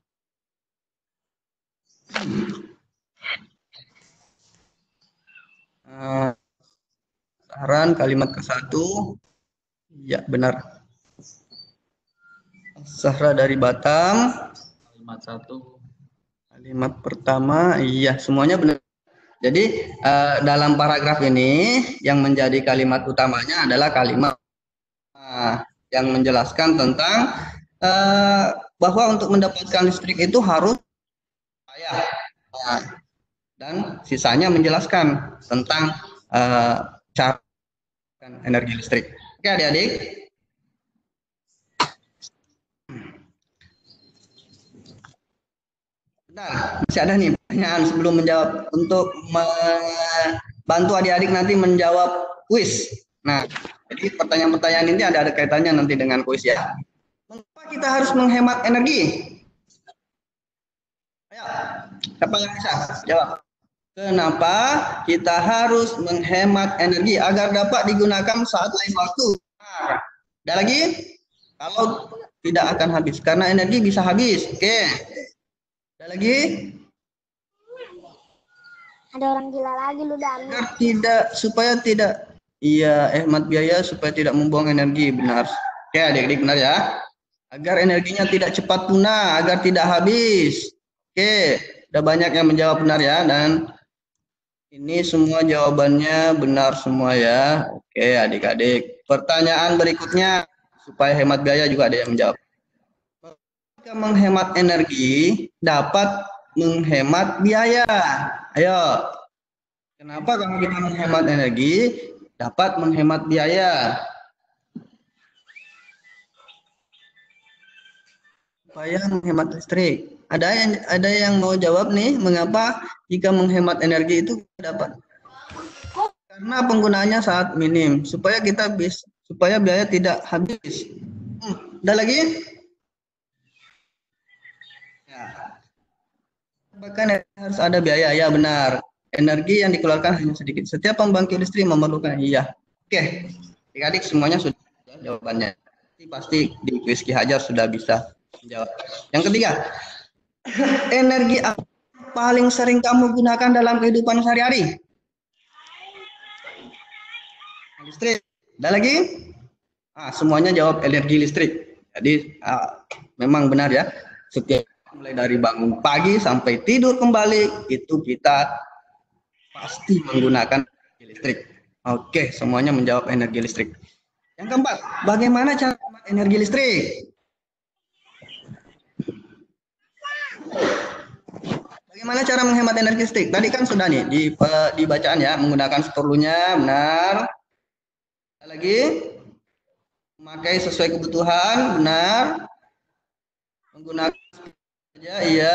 Saran kalimat ke-1. Ya, benar. Zahra dari Batam. Kalimat 1. Kalimat pertama, iya, semuanya benar. Jadi dalam paragraf ini yang menjadi kalimat utamanya adalah kalimat yang menjelaskan tentang bahwa untuk mendapatkan listrik itu harus payah. Dan sisanya menjelaskan tentang cara energi listrik. Oke, adik-adik. Bentar, masih ada nih pertanyaan sebelum menjawab, untuk membantu adik-adik nanti menjawab kuis. Nah, jadi pertanyaan-pertanyaan ini ada kaitannya nanti dengan kuis ya. Mengapa kita harus menghemat energi? Ayo, siapa yang bisa jawab? Kenapa kita harus menghemat energi agar dapat digunakan saat lain waktu? Nah, ada lagi? Kalau tidak akan habis, karena energi bisa habis. Oke. Ada lagi? Ada orang gila lagi lu, Dani. Agar tidak, supaya tidak, iya, hemat biaya supaya tidak membuang energi, benar. Oke, adik-adik, benar ya. Agar energinya tidak cepat punah, agar tidak habis. Oke, udah banyak yang menjawab benar ya, dan ini semua jawabannya benar semua ya. Oke, adik-adik. Pertanyaan berikutnya, supaya hemat biaya juga ada yang menjawab. Jika menghemat energi dapat menghemat biaya. Ayo. Kenapa kalau kita menghemat energi dapat menghemat biaya? Supaya menghemat listrik. Ada yang mau jawab nih, mengapa jika menghemat energi itu dapat? Karena penggunaannya sangat minim, supaya biaya tidak habis. Ada lagi? Ya. Bahkan harus ada biaya, ya benar. Energi yang dikeluarkan hanya sedikit. Setiap pembangkit listrik memerlukan, iya. Oke, adik-adik semuanya sudah jawabannya. Pasti di kuis Ki Hajar sudah bisa menjawab. Yang ketiga, energi apa paling sering kamu gunakan dalam kehidupan sehari-hari? Listrik. Ada lagi? Semuanya jawab energi listrik. Jadi memang benar ya. Setiap mulai dari bangun pagi sampai tidur kembali itu kita pasti menggunakan energi listrik. Oke, semuanya menjawab energi listrik. Yang keempat, bagaimana cara energi listrik? Bagaimana cara menghemat energi listrik? Tadi kan sudah nih di bacaan ya, menggunakan seperlunya, benar. Ada lagi? Memakai sesuai kebutuhan, benar. Menggunakan saja, iya.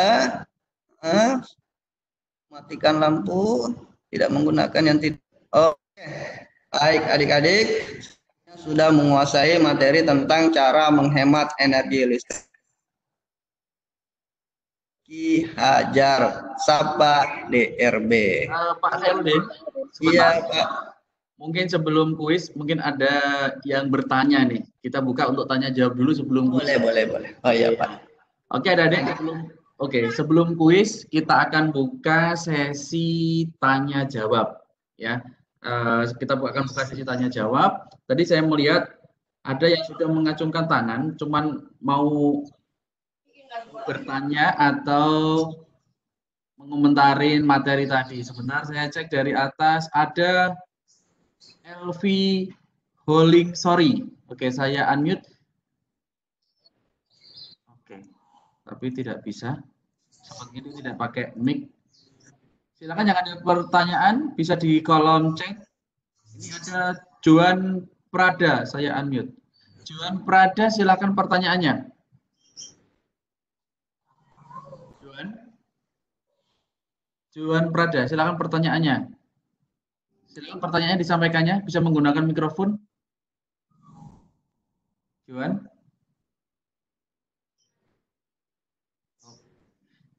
Matikan lampu, tidak menggunakan yang tidak. Oke. Baik, adik-adik sudah menguasai materi tentang cara menghemat energi listrik. Ki Hajar, Sapa DRB. Pak MD. Iya, Pak. Mungkin sebelum kuis, mungkin ada yang bertanya nih. Kita buka untuk tanya jawab dulu sebelum kuis. Boleh. Oh iya, Pak. Oke, adik-adik. Sebelum kuis kita akan buka sesi tanya jawab. Ya, kita akan buka sesi tanya jawab. Tadi saya melihat ada yang sudah mengacungkan tangan, cuman mau bertanya atau mengomentarin materi tadi. Sebentar saya cek dari atas, ada Elvi Holing, sorry. Oke, saya unmute. Oke, tapi tidak bisa. Seperti itu tidak pakai mic. Silakan yang ada pertanyaan bisa di kolom chat. Ini ada Joan Prada, saya unmute. Joan Prada, silakan pertanyaannya. Joan Prada, silakan pertanyaannya. Silakan pertanyaannya disampaikannya, bisa menggunakan mikrofon. Joan.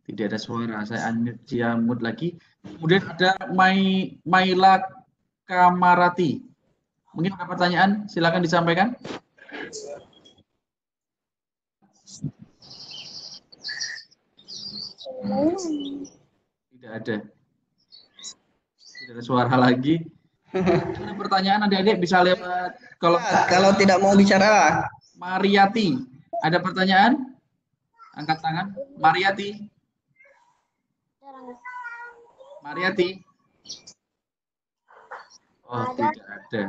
Tidak ada suara. Saya unmute lagi. Kemudian ada Maila Kamarati. Mungkin ada pertanyaan, silakan disampaikan. Tidak ada. Tidak ada suara lagi. Ada pertanyaan adik-adik bisa lewat kalau tidak mau bicara. Mariati, ada pertanyaan? Angkat tangan. Mariati. Mariati. Oh, Ada. tidak ada.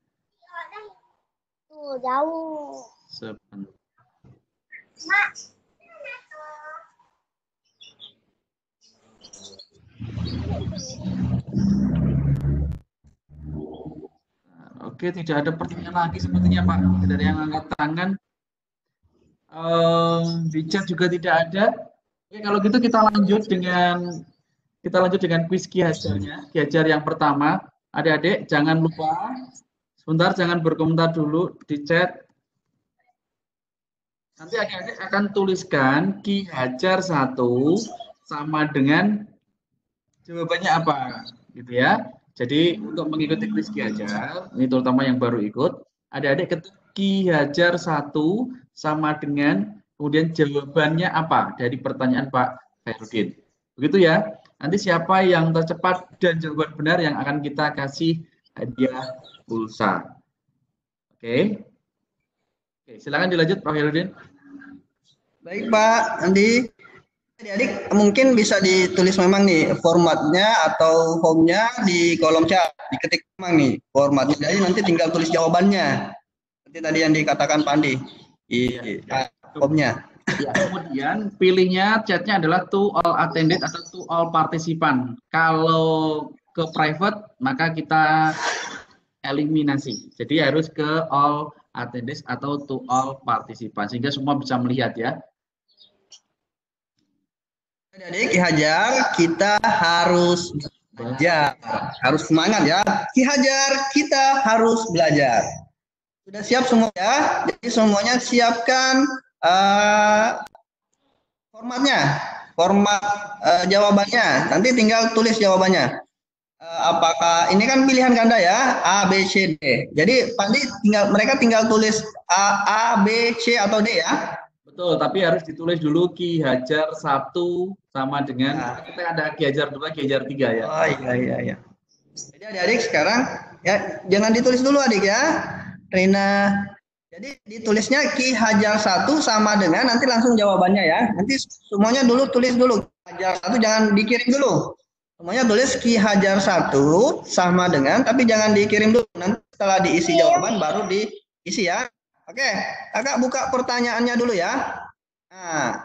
Tuh, jauh. Sebentar. Oke, tidak ada pertanyaan lagi sepertinya Pak. Dari yang angkat tangan. Di chat juga tidak ada. Oke, kalau gitu kita lanjut dengan kuis Ki Hajarnya. Ki Hajar yang pertama. Adik-adik jangan lupa sebentar, jangan berkomentar dulu di chat. Nanti adik-adik akan tuliskan Ki Hajar 1 sama dengan jawabannya apa, gitu ya. Jadi untuk mengikuti kuis Ki Hajar, ini terutama yang baru ikut, adik-adik ketik Ki Hajar 1 sama dengan kemudian jawabannya apa dari pertanyaan Pak Khairuddin. Begitu ya. Nanti siapa yang tercepat dan jawaban benar yang akan kita kasih hadiah pulsa. Oke. Oke, silakan dilanjut Pak Khairuddin. Baik Pak, nanti adik-adik mungkin bisa ditulis memang nih formatnya atau home-nya di kolom chat, diketik memang nih formatnya, jadi nanti tinggal tulis jawabannya. Nanti tadi yang dikatakan Pak Andi, home-nya. Ya, kemudian pilihnya chatnya adalah to all attended atau to all participant. Kalau ke private maka kita eliminasi. Jadi harus ke all attended atau to all participant sehingga semua bisa melihat ya. Adik-adik Ki Hajar, kita harus belajar, harus semangat ya. Ki Hajar, kita harus belajar. Sudah siap semua ya? Jadi semuanya siapkan format jawabannya. Nanti tinggal tulis jawabannya. Apakah ini kan pilihan ganda ya, A, B, C, D. Jadi Pandi mereka tinggal tulis A, B, C atau D ya. Betul, tapi harus ditulis dulu Ki Hajar 1 sama dengan kita ada Ki Hajar 2, Ki Hajar 3 ya. Oh iya. Jadi adik-adik sekarang ya jangan ditulis dulu adik ya. Rina. Jadi ditulisnya Ki Hajar 1 sama dengan nanti langsung jawabannya ya. Nanti semuanya dulu tulis dulu. Hajar 1 jangan dikirim dulu. Semuanya tulis Ki Hajar 1 sama dengan tapi jangan dikirim dulu. Nanti setelah diisi jawaban baru diisi ya. Oke, Kakak buka pertanyaannya dulu ya. Nah.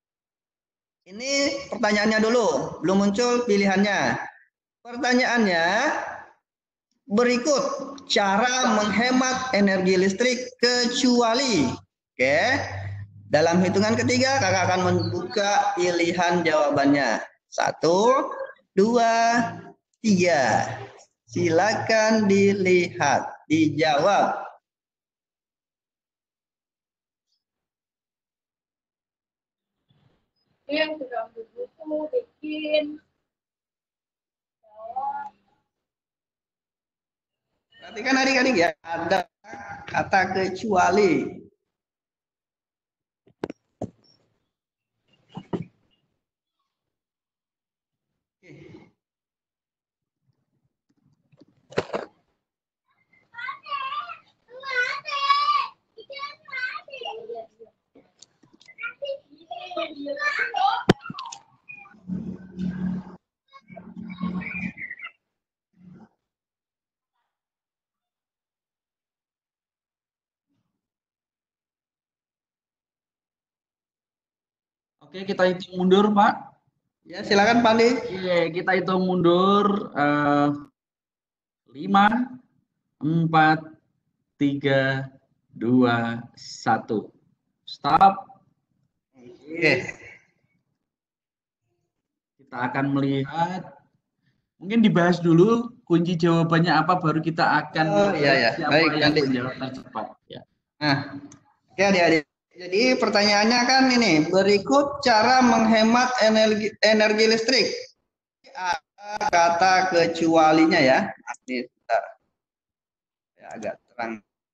Ini pertanyaannya dulu, belum muncul pilihannya. Pertanyaannya berikut cara menghemat energi listrik kecuali. Oke. Dalam hitungan ketiga kakak akan membuka pilihan jawabannya. 1, 2, 3. Silakan dilihat, dijawab. Yang sudah buku bikin. Perhatikan adik-adik ya, ada kata kecuali. Oke, kita hitung mundur, Pak. Ya, silakan Pak Andi. Oke, kita hitung mundur 5, 4, 3, 2, 1. Stop. Oke. Kita akan melihat. Mungkin dibahas dulu kunci jawabannya apa, baru kita akan iya. siapa Baik, yang nanti menjawab tercepat. Ya. Nah, oke adik-adik. Jadi pertanyaannya kan ini, berikut cara menghemat energi listrik. Ada kata kecualinya ya. Ini bentar. Ya, agak terang.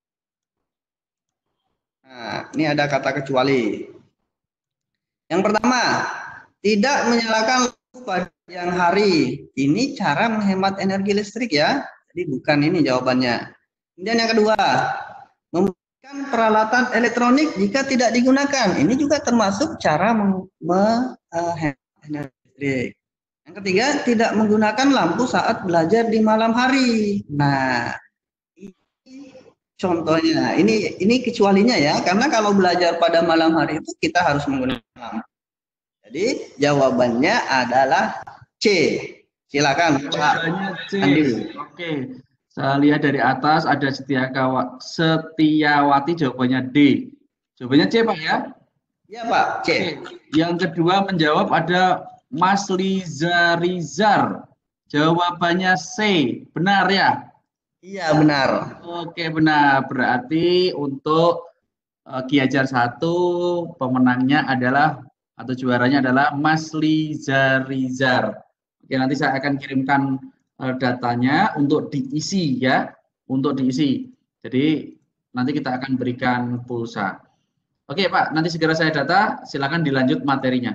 Nah, ini ada kata kecuali. Yang pertama, tidak menyalakan lampu pada siang hari. Ini cara menghemat energi listrik ya. Jadi bukan ini jawabannya. Kemudian yang kedua, memberikan peralatan elektronik jika tidak digunakan. Ini juga termasuk cara menghemat energi listrik. Yang ketiga, tidak menggunakan lampu saat belajar di malam hari. Nah, ini contohnya. Ini kecualinya ya, karena kalau belajar pada malam hari itu kita harus menggunakan lampu. Jadi jawabannya adalah C. Silakan Pak Jawabannya C. Andi. Oke. Saya lihat dari atas ada Setiawati, jawabannya D. Jawabannya C, Pak ya? Iya, Pak, C. Oke. Yang kedua menjawab ada Mas Liza Rizar. Jawabannya C. Benar ya? Iya, benar. Oke, benar. Berarti untuk Ki Hajar 1 pemenangnya adalah atau juaranya adalah Mas Liza Rizar. Oke, nanti saya akan kirimkan datanya untuk diisi ya, untuk diisi. Jadi nanti kita akan berikan pulsa. Oke, Pak, nanti segera saya data, silakan dilanjut materinya.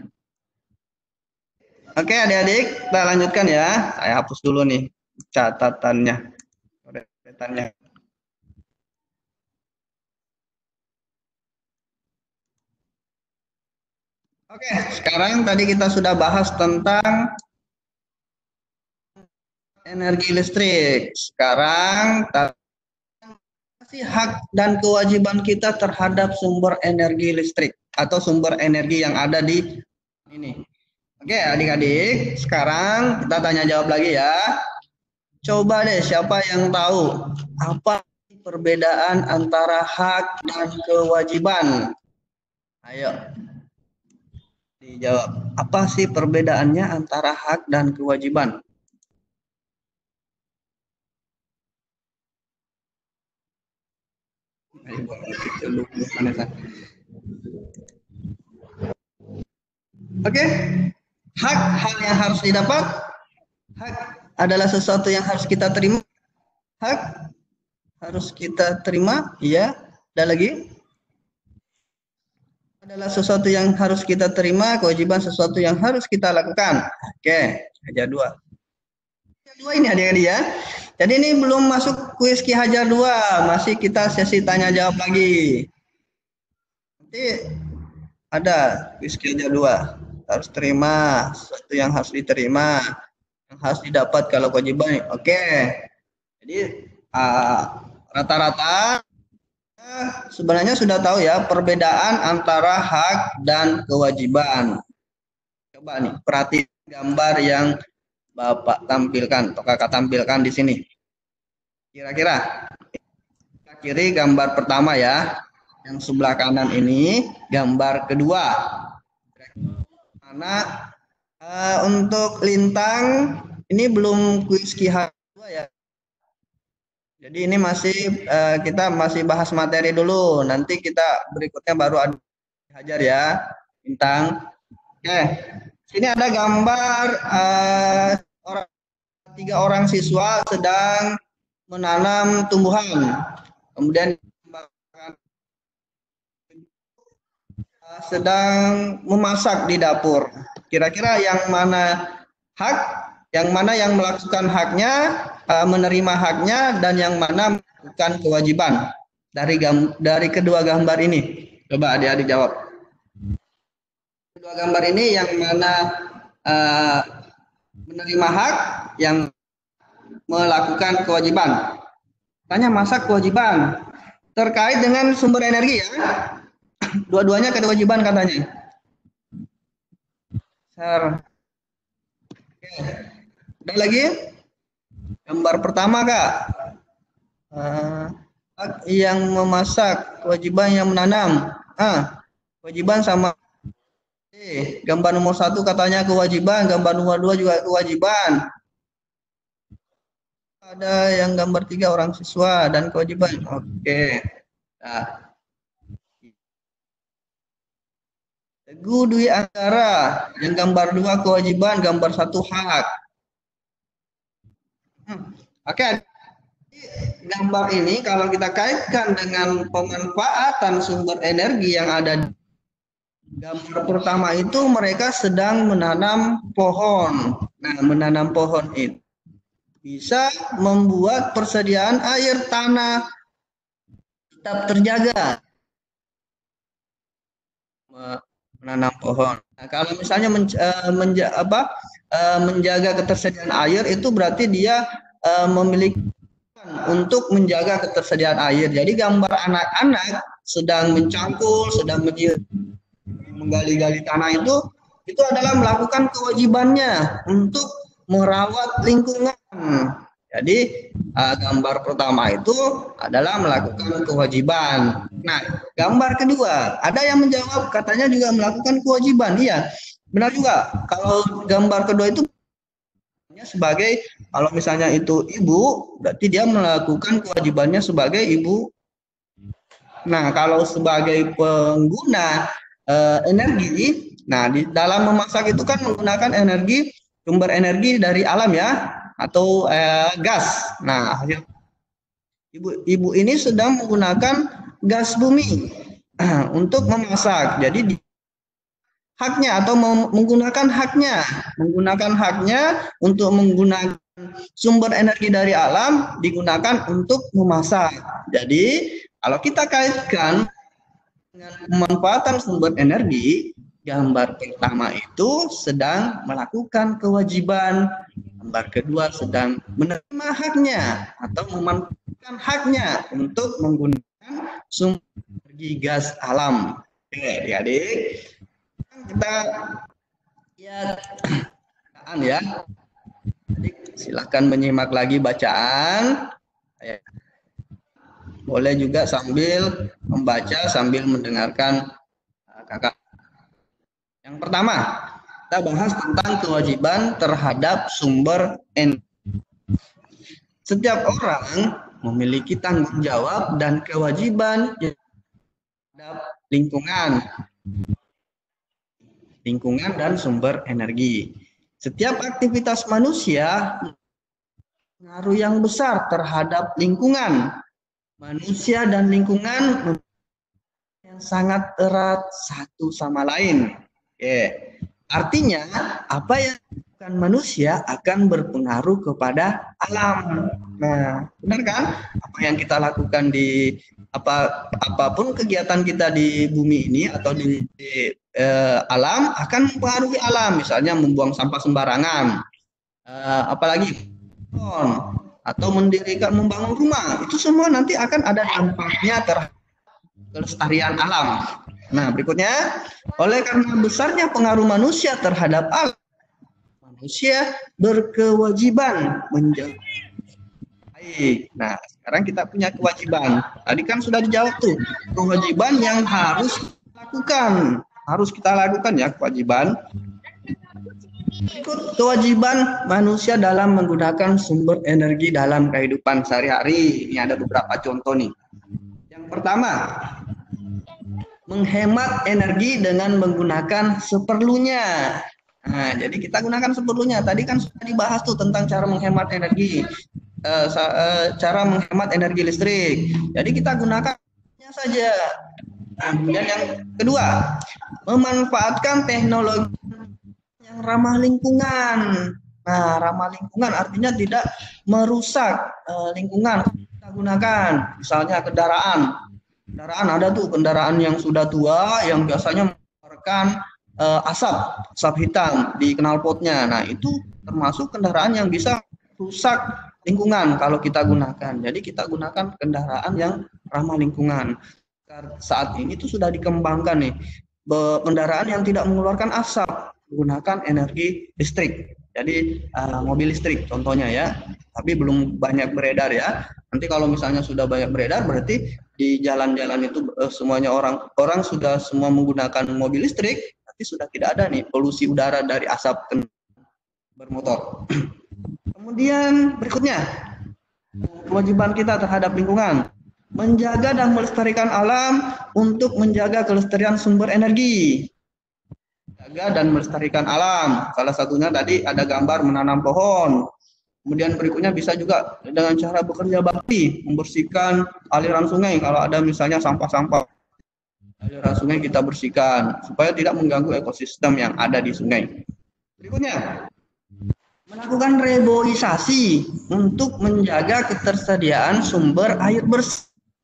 Oke, adik-adik, kita lanjutkan ya. Saya hapus dulu nih catatannya. Rentetannya. Oke, sekarang tadi kita sudah bahas tentang energi listrik. Sekarang sih hak dan kewajiban kita terhadap sumber energi listrik atau sumber energi yang ada di ini. Oke, adik-adik, sekarang kita tanya jawab lagi ya. Coba deh siapa yang tahu apa perbedaan antara hak dan kewajiban? Ayo dijawab. Apa sih perbedaannya antara hak dan kewajiban? Oke, hak hal yang harus didapat, hak adalah sesuatu yang harus kita terima, hak harus kita terima, iya. Ada lagi? Adalah sesuatu yang harus kita terima, kewajiban sesuatu yang harus kita lakukan. Oke, Hajar 2. Hajar 2 ini adik-adik ya. Jadi ini belum masuk kuis Ki Hajar 2, masih kita sesi tanya jawab lagi. Nanti ada kuis Ki Hajar 2. Harus terima sesuatu yang harus diterima, yang harus didapat kalau kewajiban. Oke. Jadi rata-rata sebenarnya sudah tahu ya perbedaan antara hak dan kewajiban. Coba nih perhatikan gambar yang Bapak tampilkan atau Kakak tampilkan di sini. Kira-kira kiri gambar pertama ya, yang sebelah kanan ini gambar kedua. Karena untuk lintang ini belum kuis Ki Hajar 2 ya. Jadi ini masih kita masih bahas materi dulu. Nanti kita berikutnya baru ada Hajar ya, lintang. Oke, sini ada gambar tiga orang siswa sedang menanam tumbuhan. Kemudian sedang memasak di dapur. Kira-kira yang mana hak, yang mana yang melakukan haknya, menerima haknya, dan yang mana melakukan kewajiban dari kedua gambar ini? Coba adik-adik jawab. Kedua gambar ini yang mana menerima hak, yang melakukan kewajiban. Tanya masak kewajiban terkait dengan sumber energi ya. Dua-duanya kewajiban katanya. Oke. Ada lagi? Gambar pertama Kak. Yang memasak, kewajiban yang menanam. Kewajiban sama. Gambar nomor 1 katanya kewajiban, gambar nomor 2 juga kewajiban. Ada yang gambar 3 orang siswa dan kewajiban. Oke. Nah. Teguh Dwi Anggara. Yang gambar 2 kewajiban, gambar 1 hak. Oke. Gambar ini kalau kita kaitkan dengan pemanfaatan sumber energi yang ada di gambar pertama itu, mereka sedang menanam pohon. Nah, menanam pohon itu bisa membuat persediaan air tanah tetap terjaga. Menanam pohon. Nah, kalau misalnya menjaga ketersediaan air itu berarti dia memiliki untuk menjaga ketersediaan air. Jadi gambar anak-anak sedang mencangkul, sedang menggali-gali tanah itu adalah melakukan kewajibannya untuk merawat lingkungan. Jadi gambar pertama itu adalah melakukan kewajiban. Nah, gambar kedua, ada yang menjawab katanya juga melakukan kewajiban. Iya, benar juga. Kalau gambar kedua itu sebagai, kalau misalnya itu ibu, berarti dia melakukan kewajibannya sebagai ibu. Nah, kalau sebagai pengguna energi, nah di dalam memasak itu kan menggunakan sumber energi dari alam ya, atau gas. Nah, ibu ini sedang menggunakan gas bumi untuk memasak. Jadi haknya atau menggunakan haknya untuk menggunakan sumber energi dari alam digunakan untuk memasak. Jadi kalau kita kaitkan dengan pemanfaatan sumber energi, gambar pertama itu sedang melakukan kewajiban, gambar kedua sedang menerima haknya atau memanfaatkan haknya untuk menggunakan sumber energi gas alam. Oke, adik-adik, kita lihat bacaan ya. Adik, silakan menyimak lagi bacaan. Boleh juga sambil membaca, sambil mendengarkan kakak. Yang pertama, kita bahas tentang kewajiban terhadap sumber energi. Setiap orang memiliki tanggung jawab dan kewajiban terhadap lingkungan dan sumber energi. Setiap aktivitas manusia pengaruh yang besar terhadap lingkungan. Manusia dan lingkungan yang sangat erat satu sama lain. Artinya apa yang dilakukan manusia akan berpengaruh kepada alam. Nah, benar kan? Apa yang kita lakukan di apapun kegiatan kita di bumi ini atau di alam akan mempengaruhi alam. Misalnya membuang sampah sembarangan, apalagi atau membangun rumah, itu semua nanti akan ada dampaknya terhadap kelestarian alam. Nah, berikutnya, oleh karena besarnya pengaruh manusia terhadap alam, manusia berkewajiban menjaga. Baik. Nah, sekarang kita punya kewajiban. Tadi kan sudah dijawab tuh, kewajiban yang harus kita lakukan ya, kewajiban. Berikut kewajiban manusia dalam menggunakan sumber energi dalam kehidupan sehari-hari. Ini ada beberapa contoh nih. Yang pertama, menghemat energi dengan menggunakan seperlunya. Nah, jadi kita gunakan seperlunya. Tadi kan sudah dibahas tuh tentang cara menghemat energi, cara menghemat energi listrik. Jadi kita gunakannya saja. Kemudian yang kedua, memanfaatkan teknologi yang ramah lingkungan. Nah, ramah lingkungan artinya tidak merusak lingkungan. Kita gunakan, misalnya kendaraan ada tuh kendaraan yang sudah tua yang biasanya mengeluarkan asap hitam di knalpotnya. Nah, itu termasuk kendaraan yang bisa rusak lingkungan kalau kita gunakan. Jadi kita gunakan kendaraan yang ramah lingkungan. Saat ini tuh sudah dikembangkan nih kendaraan yang tidak mengeluarkan asap, menggunakan energi listrik. Jadi mobil listrik contohnya ya, tapi belum banyak beredar ya. Nanti kalau misalnya sudah banyak beredar, berarti di jalan-jalan itu semuanya orang sudah semua menggunakan mobil listrik, nanti sudah tidak ada nih polusi udara dari asap bermotor. Kemudian berikutnya, kewajiban kita terhadap lingkungan, menjaga dan melestarikan alam untuk menjaga kelestarian sumber energi. menjaga dan melestarikan alam. Salah satunya tadi ada gambar menanam pohon. Kemudian berikutnya bisa juga dengan cara bekerja bakti, membersihkan aliran sungai kalau ada misalnya sampah-sampah. Aliran sungai kita bersihkan supaya tidak mengganggu ekosistem yang ada di sungai. Berikutnya, melakukan reboisasi untuk menjaga ketersediaan sumber air bersih.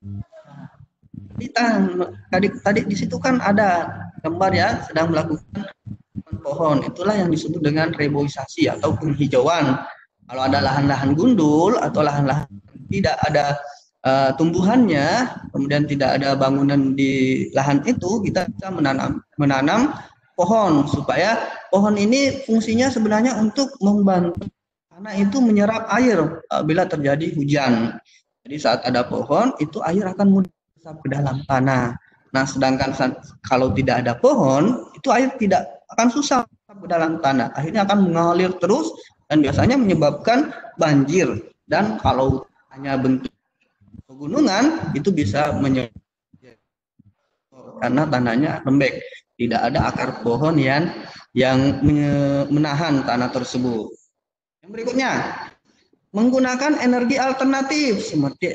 Tadi di situ kan ada gambar ya, sedang melakukan pohon. Itulah yang disebut dengan reboisasi atau penghijauan. Kalau ada lahan-lahan gundul atau lahan-lahan tidak ada tumbuhannya, kemudian tidak ada bangunan di lahan itu, kita bisa menanam pohon supaya pohon ini fungsinya sebenarnya untuk membantu tanah itu menyerap air bila terjadi hujan. Jadi saat ada pohon itu air akan mudah masuk ke dalam tanah. Nah, sedangkan kalau tidak ada pohon itu air tidak akan susah ke dalam tanah. Akhirnya akan mengalir terus dan biasanya menyebabkan banjir. Dan kalau hanya bentuk pegunungan itu bisa menyebabkan karena tanahnya lembek, tidak ada akar pohon yang menahan tanah tersebut. Yang berikutnya, menggunakan energi alternatif seperti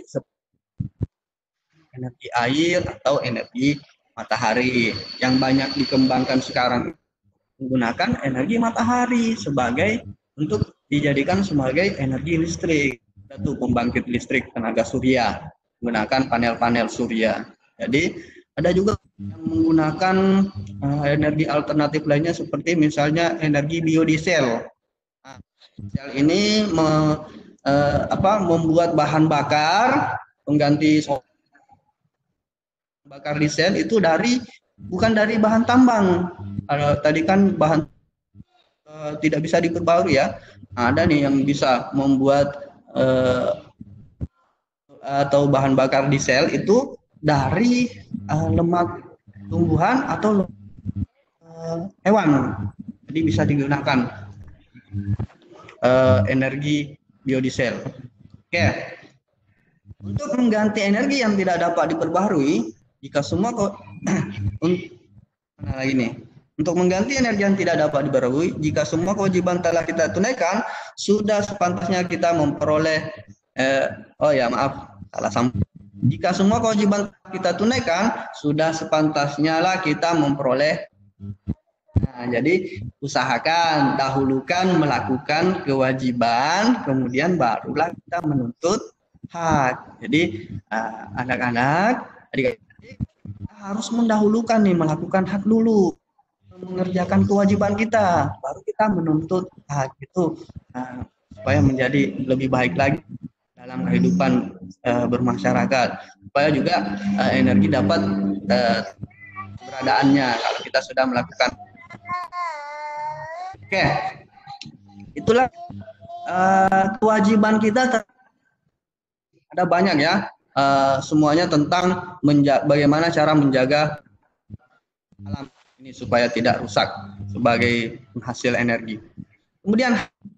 energi air atau energi matahari yang banyak dikembangkan sekarang. Menggunakan energi matahari untuk dijadikan sebagai energi listrik. Itu pembangkit listrik tenaga surya, menggunakan panel-panel surya. Jadi ada juga yang menggunakan energi alternatif lainnya seperti misalnya energi biodiesel. Nah, diesel ini membuat bahan bakar pengganti bakar diesel itu bukan dari bahan tambang. Tadi kan bahan tidak bisa diperbarui ya. Nah, ada nih yang bisa membuat atau bahan bakar diesel itu dari lemak tumbuhan atau hewan. Jadi bisa digunakan energi biodiesel. Oke. Untuk mengganti energi yang tidak dapat diperbaharui, jika semua untuk mengganti energi yang tidak dapat diperbaharui, jika semua kewajiban telah kita tunaikan, sudah sepantasnya kita memperoleh jika semua kewajiban kita tunaikan, sudah sepantasnya lah kita memperoleh. Nah, jadi usahakan, dahulukan melakukan kewajiban, kemudian barulah kita menuntut hak. Jadi anak-anak, adik-adik harus mendahulukan nih melakukan hak dulu, mengerjakan kewajiban kita, baru kita menuntut hak itu supaya menjadi lebih baik lagi dalam kehidupan bermasyarakat, supaya juga energi dapat keberadaannya kalau kita sudah melakukan. Oke, itulah kewajiban kita. Ada banyak ya, semuanya tentang bagaimana cara menjaga alam ini supaya tidak rusak sebagai penghasil energi. Kemudian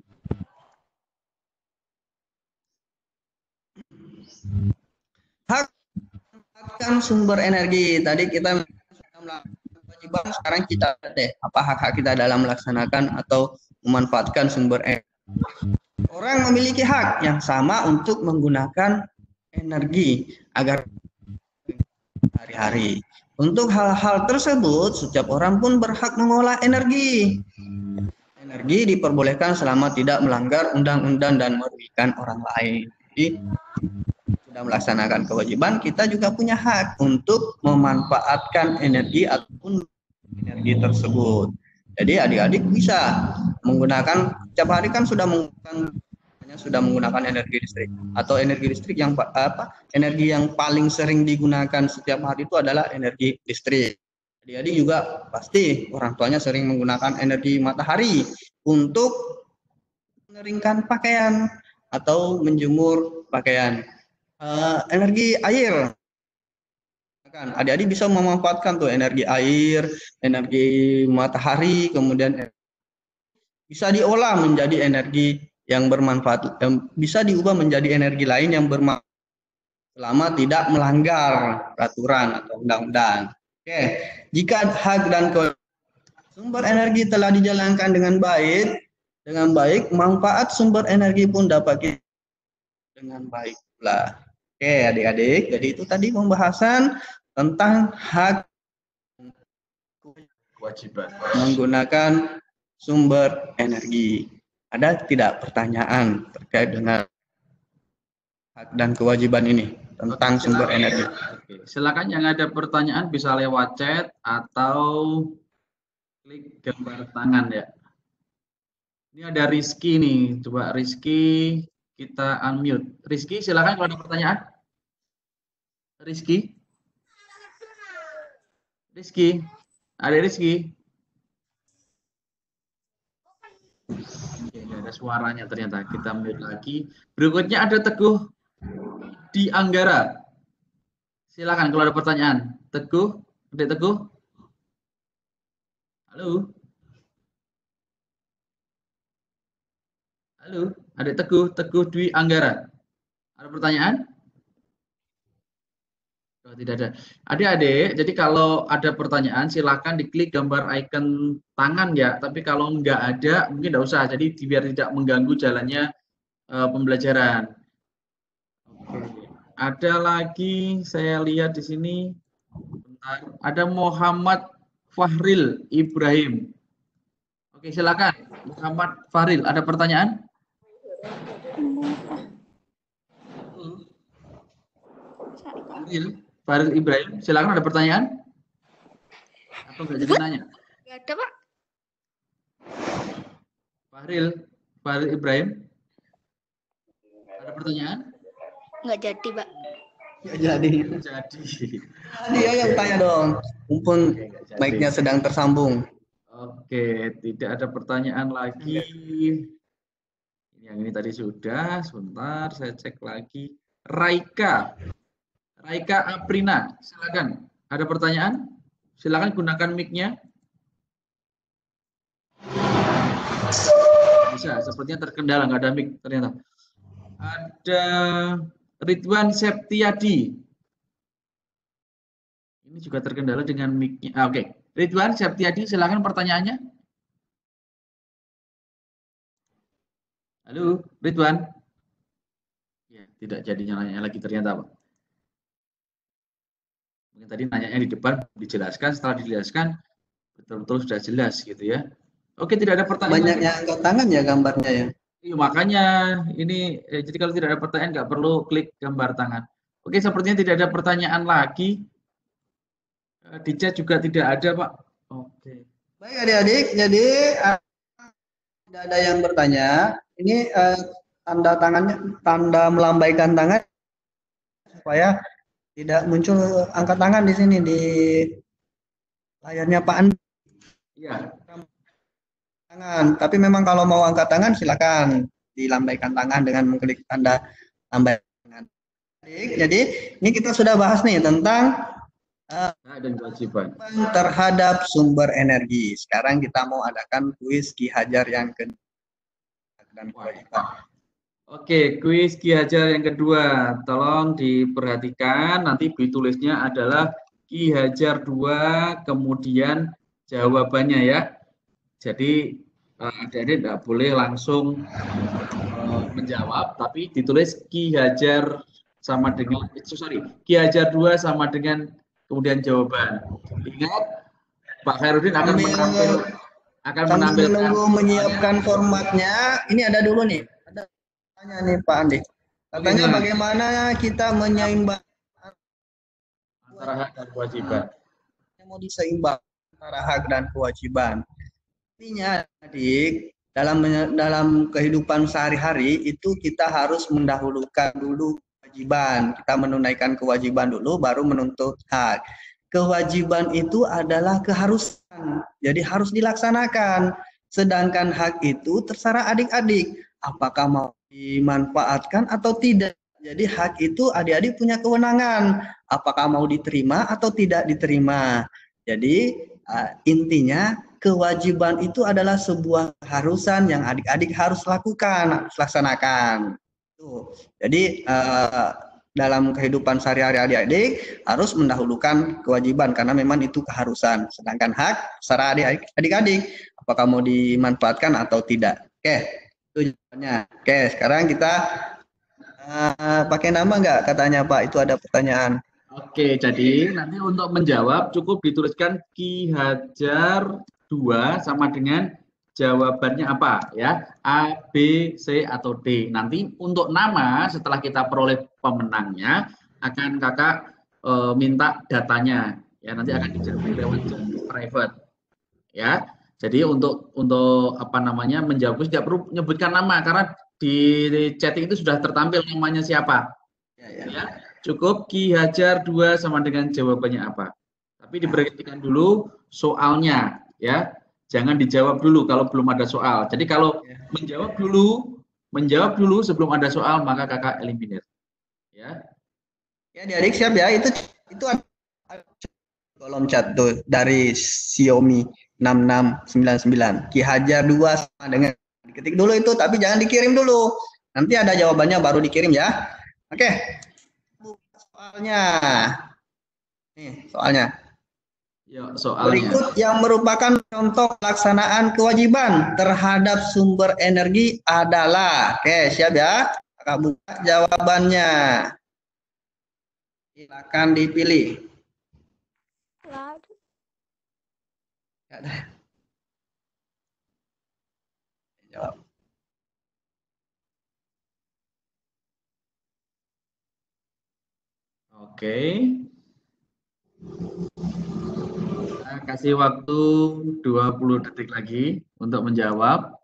hak memanfaatkan sumber energi. Tadi kita melakukan kewajiban, sekarang kita apa hak-hak kita dalam melaksanakan atau memanfaatkan sumber energi. Orang memiliki hak yang sama untuk menggunakan energi agar hari-hari. Untuk hal-hal tersebut, setiap orang pun berhak mengolah energi. Energi diperbolehkan selama tidak melanggar undang-undang dan merugikan orang lain. Jadi, sudah melaksanakan kewajiban, kita juga punya hak untuk memanfaatkan energi ataupun energi tersebut. Jadi adik-adik bisa menggunakan, setiap hari kan sudah menggunakan energi listrik, atau energi listrik yang energi yang paling sering digunakan setiap hari itu adalah energi listrik. Adik-adik juga pasti orang tuanya sering menggunakan energi matahari untuk mengeringkan pakaian atau menjemur pakaian. Energi air, kan adik-adik bisa memanfaatkan tuh energi air, energi matahari, kemudian bisa diolah menjadi energi yang bermanfaat, bisa diubah menjadi energi lain yang bermanfaat selama tidak melanggar peraturan atau undang-undang. Oke, jika hak dan Sumber energi telah dijalankan dengan baik, manfaat sumber energi pun dapat kita dengan baik pula. Oke, adik-adik, jadi itu tadi pembahasan tentang hak Kewajiban. menggunakan sumber energi. Ada tidak pertanyaan terkait dengan hak dan kewajiban ini tentang sumber energi? Oke, silakan yang ada pertanyaan bisa lewat chat atau klik gambar tangan ya. Ini ada Rizky nih, coba Rizky kita unmute. Rizky silakan kalau ada pertanyaan. Rizky, ada Rizky. Oke, nggak ada suaranya ternyata. Kita mute lagi. Berikutnya ada Teguh di Anggara. Silakan kalau ada pertanyaan. Teguh, Adik Teguh. Halo. Halo, Adik Teguh Dwi Anggara. Ada pertanyaan? Oh, tidak ada. Adik-adik, jadi kalau ada pertanyaan silakan diklik gambar icon tangan ya. Tapi kalau nggak ada, mungkin nggak usah. Jadi biar tidak mengganggu jalannya pembelajaran. Oke. Ada lagi saya lihat di sini. Bentar. Ada Muhammad Fahril Ibrahim. Oke, silakan. Muhammad Fahril, ada pertanyaan? Fahril Ibrahim, silakan, ada pertanyaan? Atau nggak jadi nanya? Nggak ada, Pak. Fahril Ibrahim, ada pertanyaan? Nggak jadi, Pak. Ya, jadi. Dia yang tanya dong. Mumpun mic-nya sedang tersambung. Oke, tidak ada pertanyaan lagi. Yang ini tadi sudah. Sebentar, saya cek lagi. Raika Aprina, silakan. Ada pertanyaan? Silakan gunakan mic-nya. Bisa, sepertinya terkendala, nggak ada mic ternyata. Ada Ridwan Septiadi. Ini juga terkendala dengan mic-nya. Oke. Ridwan Septiadi, silakan pertanyaannya. Halo, Ridwan. Ya, tidak jadi nanya lagi ternyata, Pak. Mungkin tadi nanyanya di depan dijelaskan, setelah dijelaskan betul-betul sudah jelas gitu ya. Oke, tidak ada pertanyaan. Banyak yang angkat tangan ya gambarnya ya. Iya, makanya ini jadi kalau tidak ada pertanyaan nggak perlu klik gambar tangan. Oke, sepertinya tidak ada pertanyaan lagi. Di chat juga tidak ada, Pak. Oke. Baik adik-adik, jadi tidak ada yang bertanya. Ini tanda melambaikan tangan supaya tidak muncul angkat tangan di sini di layarnya Pak Andi. Iya. Tangan. Tapi memang kalau mau angkat tangan silakan dilambaikan tangan dengan mengklik tanda lambaikan tangan. Jadi ini kita sudah bahas nih tentang dan kewajiban terhadap sumber energi. Sekarang kita mau adakan kuis Ki Hajar yang kedua dan kewajiban. Oke, kuis Ki Hajar yang kedua. Tolong diperhatikan, nanti ditulisnya adalah Ki Hajar 2, kemudian jawabannya ya. Jadi adik-adik tidak boleh langsung menjawab, tapi ditulis Ki Hajar sama dengan, Ki Hajar 2 sama dengan kemudian jawaban. Ingat, Pak Khairuddin akan menampilkan. Menyiapkan formatnya. Ini ada dulu nih. Ada tanya nih Pak Andi. Katanya bagaimana kita menyeimbangkan antara hak dan kewajiban. Yang mau diseimbangkan antara hak dan kewajiban. Artinya, adik, dalam kehidupan sehari-hari itu kita harus mendahulukan dulu kewajiban. Kita menunaikan kewajiban dulu, baru menuntut hak. Kewajiban itu adalah keharusan, jadi harus dilaksanakan. Sedangkan hak itu terserah adik-adik, apakah mau dimanfaatkan atau tidak. Jadi hak itu adik-adik punya kewenangan, apakah mau diterima atau tidak diterima. Jadi intinya kewajiban itu adalah sebuah keharusan yang adik-adik harus lakukan, harus laksanakan. Jadi dalam kehidupan sehari-hari adik-adik harus mendahulukan kewajiban karena memang itu keharusan. Sedangkan hak secara adik-adik apakah mau dimanfaatkan atau tidak. Oke, itu jawabannya. Oke, sekarang kita pakai nama nggak katanya Pak? Itu ada pertanyaan. Oke, jadi nanti untuk menjawab cukup dituliskan Ki Hajar 2 sama dengan jawabannya apa ya, A, B, C, atau D. Nanti untuk nama setelah kita peroleh pemenangnya akan kakak minta datanya ya, nanti akan dijawab lewat private ya. Jadi untuk apa namanya menjawab tidak perlu menyebutkan nama karena di chatting itu sudah tertampil namanya siapa ya. Cukup Ki Hajar 2 sama dengan jawabannya apa. Tapi diperhatikan dulu soalnya ya. Jangan dijawab dulu kalau belum ada soal. Jadi kalau menjawab dulu sebelum ada soal maka kakak eliminir. Ya. Ya, adik siap ya. Itu ada kolom chat tuh dari Xiaomi 6699. Ki Hajar 2 sama dengan, diketik dulu itu tapi jangan dikirim dulu. Nanti ada jawabannya baru dikirim ya. Oke. Soalnya. Nih, soalnya. Yuk, soalnya. Berikut yang merupakan contoh pelaksanaan kewajiban terhadap sumber energi adalah. Oke, siap ya? Kakak buka jawabannya. Silakan dipilih. Jawab. Oke. Saya kasih waktu 20 detik lagi untuk menjawab.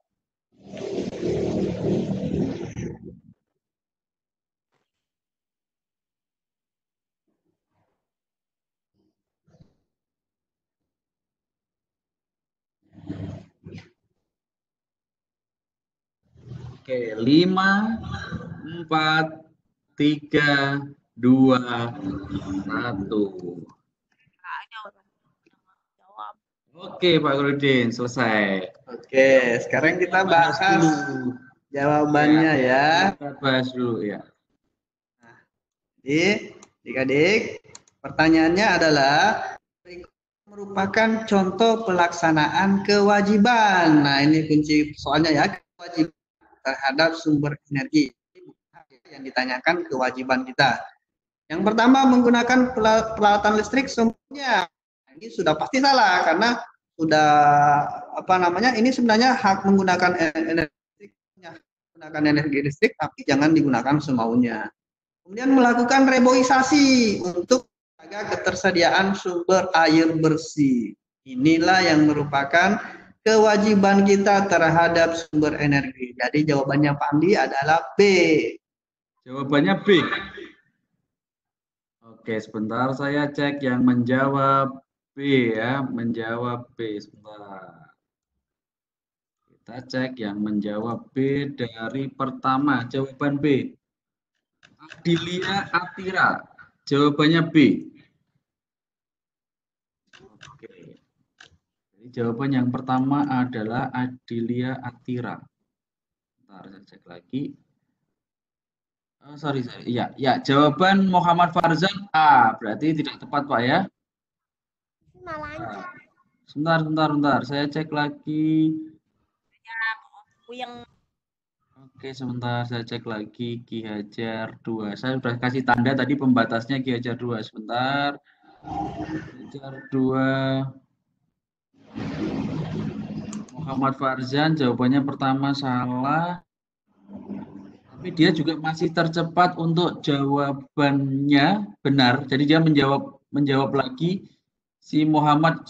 Oke, 5, 4, 3, 2, 1. Oke, Pak Rudin, selesai. Oke, sekarang kita bahas jawabannya ya. Kita bahas dulu ya. Jadi, adik-adik, pertanyaannya adalah merupakan contoh pelaksanaan kewajiban. Nah, ini kunci soalnya ya, kewajiban terhadap sumber energi. Yang ditanyakan kewajiban kita. Yang pertama menggunakan peralatan listrik sumbernya. Ini sudah pasti salah karena sudah apa namanya? Ini sebenarnya hak menggunakan energi listrik tapi jangan digunakan semaunya. Kemudian melakukan reboisasi untuk menjaga ketersediaan sumber air bersih. Inilah yang merupakan kewajiban kita terhadap sumber energi. Jadi jawabannya Pak Andi adalah B. Jawabannya B. Oke, sebentar saya cek yang menjawab B ya, menjawab B sebentar. Kita cek yang menjawab B dari pertama, jawaban B. Adilia Atira, jawabannya B. Oke. Jadi jawaban yang pertama adalah Adilia Atira. Bentar, saya cek lagi. Oh, sorry. Ya, jawaban Muhammad Farzan A. Berarti tidak tepat, Pak ya. Sebentar. Saya cek lagi. Oke, sebentar. Saya cek lagi Ki Hajar 2. Saya sudah kasih tanda tadi pembatasnya Ki Hajar 2. Sebentar. Ki Hajar 2. Muhammad Farzan jawabannya pertama salah. Tapi dia juga masih tercepat untuk jawabannya benar. Jadi dia menjawab lagi si Muhammad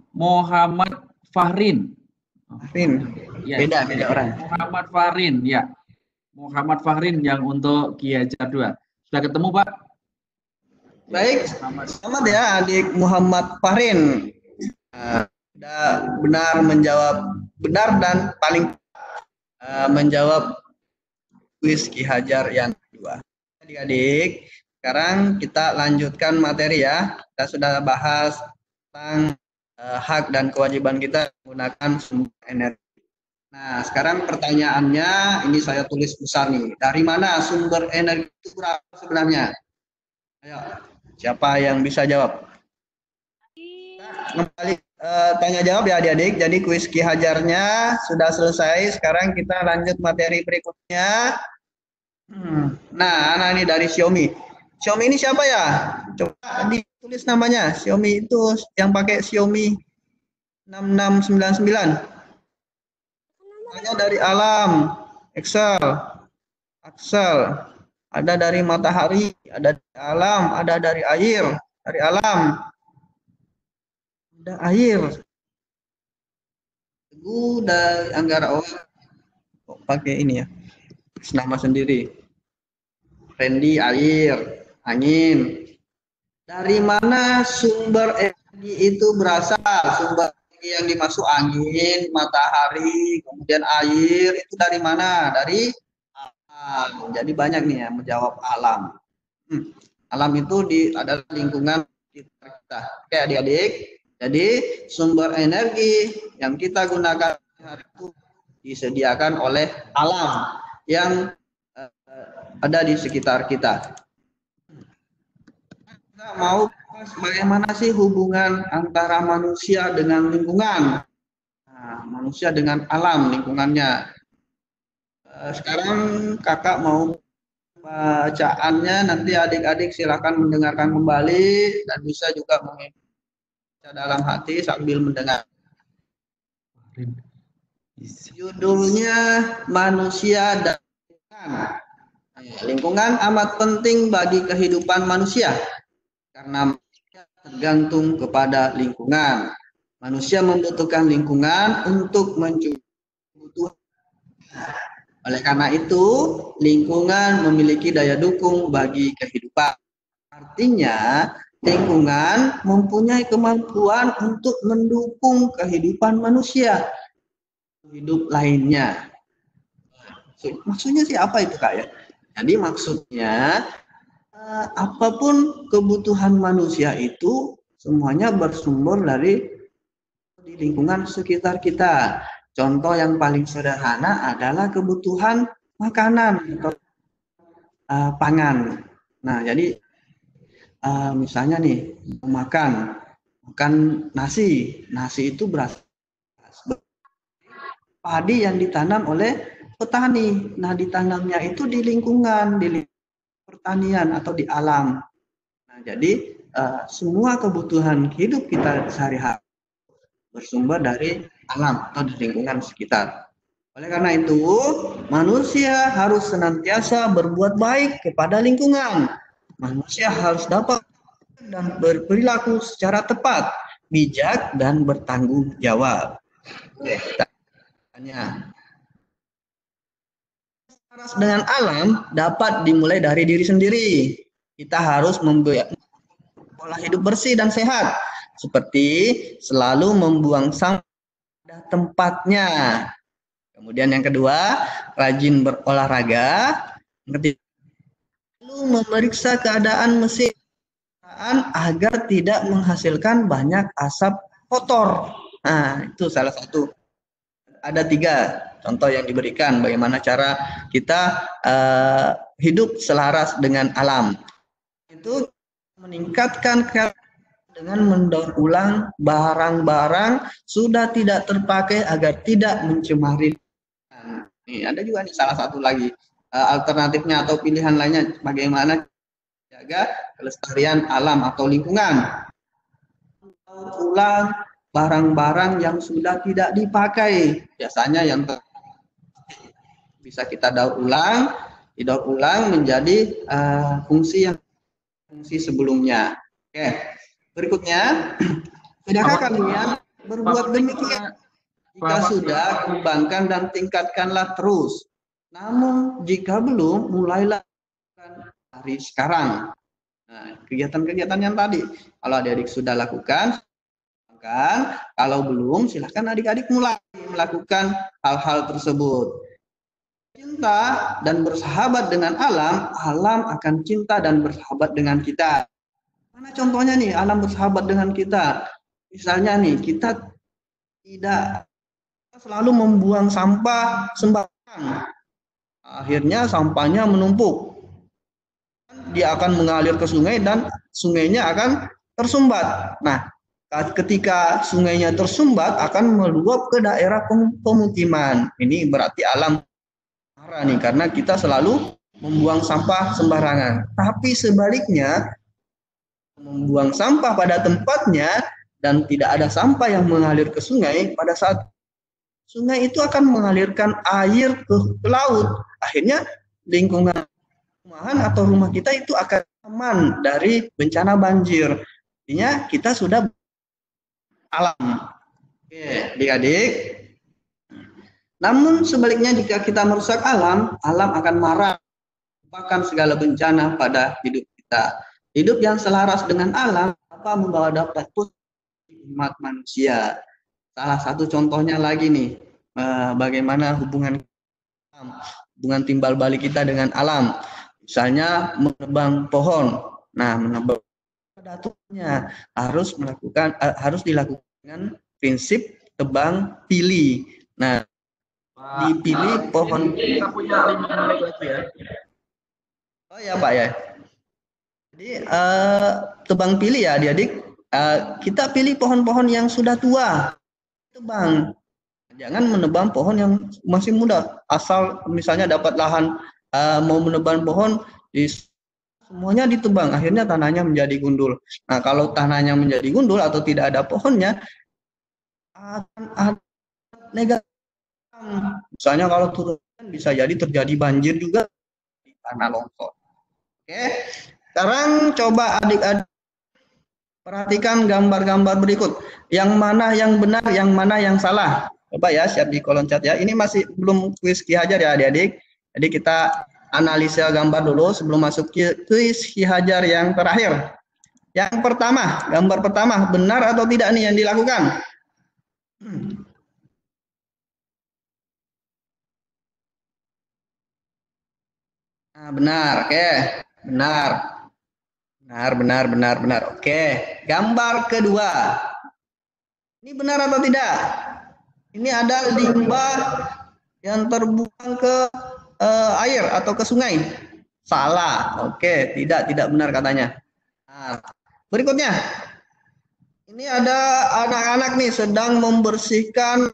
Fahrin. Ya, beda orang. Muhammad Fahrin ya. Muhammad Fahrin yang untuk Ki Hajar 2. Sudah ketemu, Pak? Baik. Selamat ya adik Muhammad Fahrin. Sudah benar dan paling menjawab kuis Ki Hajar yang kedua. Adik-adik, sekarang kita lanjutkan materi ya. Kita sudah bahas tentang hak dan kewajiban kita menggunakan sumber energi. Nah, sekarang pertanyaannya ini saya tulis besar nih. Dari mana sumber energi itu berapa sebenarnya? Ayo, siapa yang bisa jawab? Kembali tanya jawab ya adik-adik. Jadi kuis Ki Hajarnya sudah selesai. Sekarang kita lanjut materi berikutnya. Nah, anak ini dari Xiaomi. Xiaomi ini siapa ya? Coba ditulis namanya. Xiaomi itu yang pakai Xiaomi 6699. Namanya dari alam, Excel, Axel. Ada dari matahari, ada dari alam, ada dari air, dari alam. Ada air. Teguh dari Anggara. Oh, kok pakai ini ya? Nama sendiri. Randy air, angin. Dari mana sumber energi itu berasal? Sumber energi yang dimaksud angin, matahari, kemudian air itu dari mana? Dari alam. Jadi banyak nih yang menjawab alam. Alam itu adalah lingkungan sekitar kita. Oke adik-adik. Jadi sumber energi yang kita gunakan hari itu disediakan oleh alam yang ada di sekitar kita. Kita mau bagaimana sih hubungan antara manusia dengan lingkungan? Nah, manusia dengan alam lingkungannya. Sekarang kakak mau bacaannya, nanti adik-adik silakan mendengarkan kembali dan bisa juga membaca dalam hati sambil mendengar. Judulnya Manusia dan Lingkungan. Lingkungan amat penting bagi kehidupan manusia karena manusia tergantung kepada lingkungan. Manusia membutuhkan lingkungan untuk mencukupi kebutuhan. Oleh karena itu, lingkungan memiliki daya dukung bagi kehidupan. Artinya, lingkungan mempunyai kemampuan untuk mendukung kehidupan manusia hidup lainnya. Maksudnya sih apa itu Kak ya? Jadi maksudnya apapun kebutuhan manusia itu semuanya bersumber dari lingkungan sekitar kita. Contoh yang paling sederhana adalah kebutuhan makanan atau pangan. Nah, jadi misalnya nih makan nasi itu berasal padi yang ditanam oleh petani. Nah, ditanamnya itu di lingkungan, di pertanian atau di alam. Nah, jadi semua kebutuhan hidup kita sehari-hari bersumber dari alam atau di lingkungan sekitar. Oleh karena itu, manusia harus senantiasa berbuat baik kepada lingkungan. Manusia harus dapat dan berperilaku secara tepat, bijak, dan bertanggung jawab. Oke, kita tanya. Selaras dengan alam dapat dimulai dari diri sendiri. Kita harus membuat pola hidup bersih dan sehat, seperti selalu membuang sampah pada tempatnya. Kemudian yang kedua, rajin berolahraga. Yang ketiga, lalu memeriksa keadaan mesin agar tidak menghasilkan banyak asap kotor. Nah, itu salah satu. Ada 3 contoh yang diberikan bagaimana cara kita hidup selaras dengan alam. Itu meningkatkan dengan mendaur ulang barang-barang sudah tidak terpakai agar tidak mencemari. Nih, ada juga nih salah satu lagi alternatifnya atau pilihan lainnya bagaimana jaga kelestarian alam atau lingkungan. Mendaur ulang barang-barang yang sudah tidak dipakai. Biasanya yang bisa kita daur ulang menjadi fungsi sebelumnya. Oke. Berikutnya, sudahkah kalian berbuat demikian? Jika sudah, kembangkan dan tingkatkanlah terus. Namun, jika belum, mulailah dari sekarang. Nah, kegiatan-kegiatan yang tadi, kalau adik-adik sudah lakukan, kalau belum, silahkan adik-adik mulai melakukan hal-hal tersebut. Cinta dan bersahabat dengan alam, alam akan cinta dan bersahabat dengan kita. Mana contohnya nih alam bersahabat dengan kita? Misalnya nih kita tidak selalu membuang sampah sembarangan. Akhirnya sampahnya menumpuk. dia akan mengalir ke sungai dan sungainya akan tersumbat. Nah, ketika sungainya tersumbat akan meluap ke daerah pemukiman. Ini berarti alam marah nih, karena kita selalu membuang sampah sembarangan. Tapi sebaliknya, membuang sampah pada tempatnya dan tidak ada sampah yang mengalir ke sungai, pada saat sungai itu akan mengalirkan air ke laut. Akhirnya lingkungan rumahan atau rumah kita itu akan aman dari bencana banjir. Artinya kita sudah alam. Oke, adik-adik. Namun sebaliknya jika kita merusak alam, alam akan marah, melupakan segala bencana pada hidup kita. Hidup yang selaras dengan alam apa membawa dampak umat manusia. Salah satu contohnya lagi nih, bagaimana hubungan timbal balik kita dengan alam. Misalnya menebang pohon. Nah, menebang aturannya harus dilakukan dengan prinsip tebang pilih. Nah, dipilih pohon. Kita punya 5 menit lagi ya. Oh ya Pak ya. Jadi tebang pilih ya adik-adik. Kita pilih pohon-pohon yang sudah tua. Tebang. Jangan menebang pohon yang masih muda. Asal misalnya dapat lahan mau menebang pohon, semuanya ditebang. Akhirnya tanahnya menjadi gundul. Nah, kalau tanahnya menjadi gundul atau tidak ada pohonnya, akan ada negatif. Misalnya kalau turun bisa jadi terjadi banjir juga di tanah longsor. Oke, sekarang coba adik-adik perhatikan gambar-gambar berikut. Yang mana yang benar, yang mana yang salah. Coba ya, siap di kolom chat ya. Ini masih belum kuis Ki Hajar ya adik-adik. Jadi kita analisa gambar dulu sebelum masuk kuis Ki Hajar yang terakhir. Yang pertama, gambar pertama, benar atau tidak nih yang dilakukan? Nah, benar, oke. Benar. Oke. Gambar kedua. Ini benar atau tidak? Ini ada limbah yang terbuang ke air atau ke sungai. Salah. Oke, tidak benar katanya. Nah, berikutnya. Ini ada anak-anak nih sedang membersihkan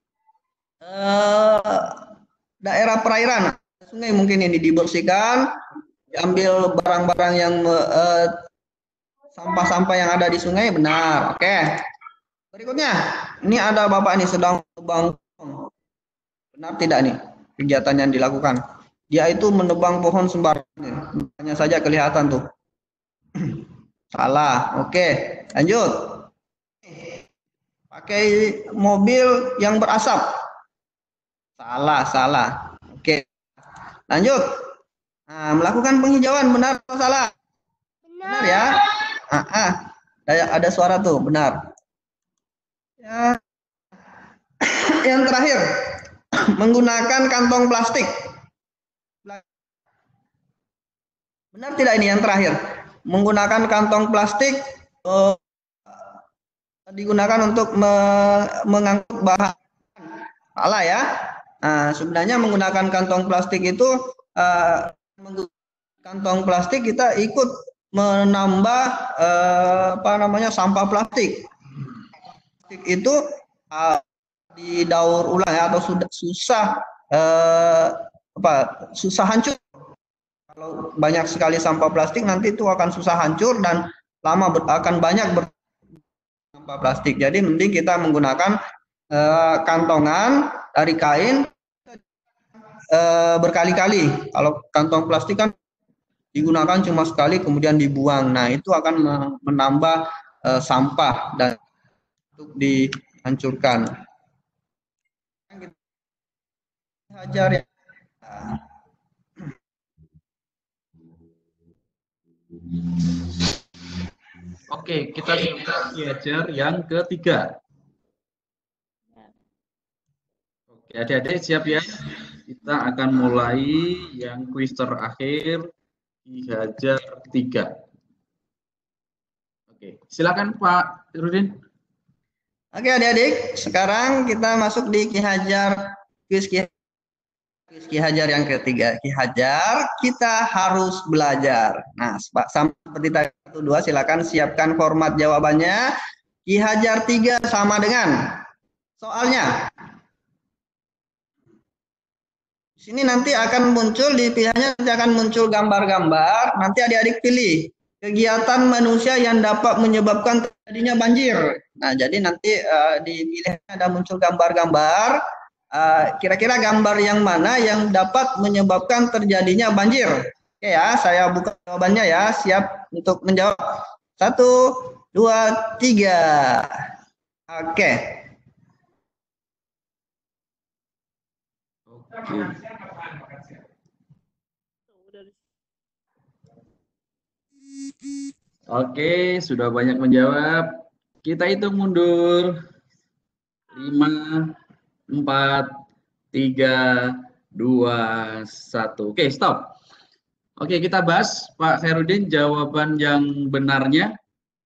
daerah perairan. Sungai mungkin ini dibersihkan, diambil barang-barang yang sampah-sampah yang ada di sungai, benar. Oke. Berikutnya, ini ada bapak nih sedang menebang pohon. Benar tidak nih kegiatan yang dilakukan? Dia itu menebang pohon sembarangan. Hanya saja kelihatan tuh. Salah. Oke, lanjut. Pakai mobil yang berasap. Salah. Oke. Lanjut. Nah, melakukan penghijauan, benar atau salah? Benar ya. Ada suara tuh, benar. Ya. Yang terakhir, menggunakan kantong plastik. Benar tidak ini yang terakhir? Menggunakan kantong plastik digunakan untuk mengangkut bahan. Salah ya. Nah, sebenarnya menggunakan kantong plastik itu kantong plastik kita ikut menambah sampah plastik. Plastik itu didaur ulang ya, atau sudah susah hancur. Kalau banyak sekali sampah plastik nanti itu akan susah hancur dan akan banyak sampah plastik. Jadi mending kita menggunakan kantongan dari kain berkali-kali. Kalau kantong plastik kan digunakan cuma sekali kemudian dibuang. Nah, itu akan menambah sampah dan untuk dihancurkan. Hajar ya. Oke, kita belajar yang ketiga. Oke, adik-adik siap ya? Kita akan mulai yang kuis terakhir, Ki Hajar 3. Oke, silakan Pak Rudin. Oke adik-adik, sekarang kita masuk di Ki Hajar kuis Ki Hajar Ki Hajar yang ketiga. Ki Hajar, kita harus belajar. Nah, sama seperti tadi 1, 2, silakan siapkan format jawabannya. Ki Hajar 3 sama dengan soalnya. Di sini nanti akan muncul di pilihannya nanti akan muncul gambar-gambar. Nanti adik-adik pilih kegiatan manusia yang dapat menyebabkan terjadinya banjir. Nah, jadi nanti di pilihannya ada muncul gambar-gambar. Kira-kira gambar yang mana yang dapat menyebabkan terjadinya banjir? Oke ya, saya buka jawabannya ya. Siap untuk menjawab. 1, 2, 3. Oke. Oke, sudah banyak menjawab. Kita hitung mundur. 5, 4, 3, 2, 1. Oke, stop. Oke, kita bahas Pak Khairuddin jawaban yang benarnya.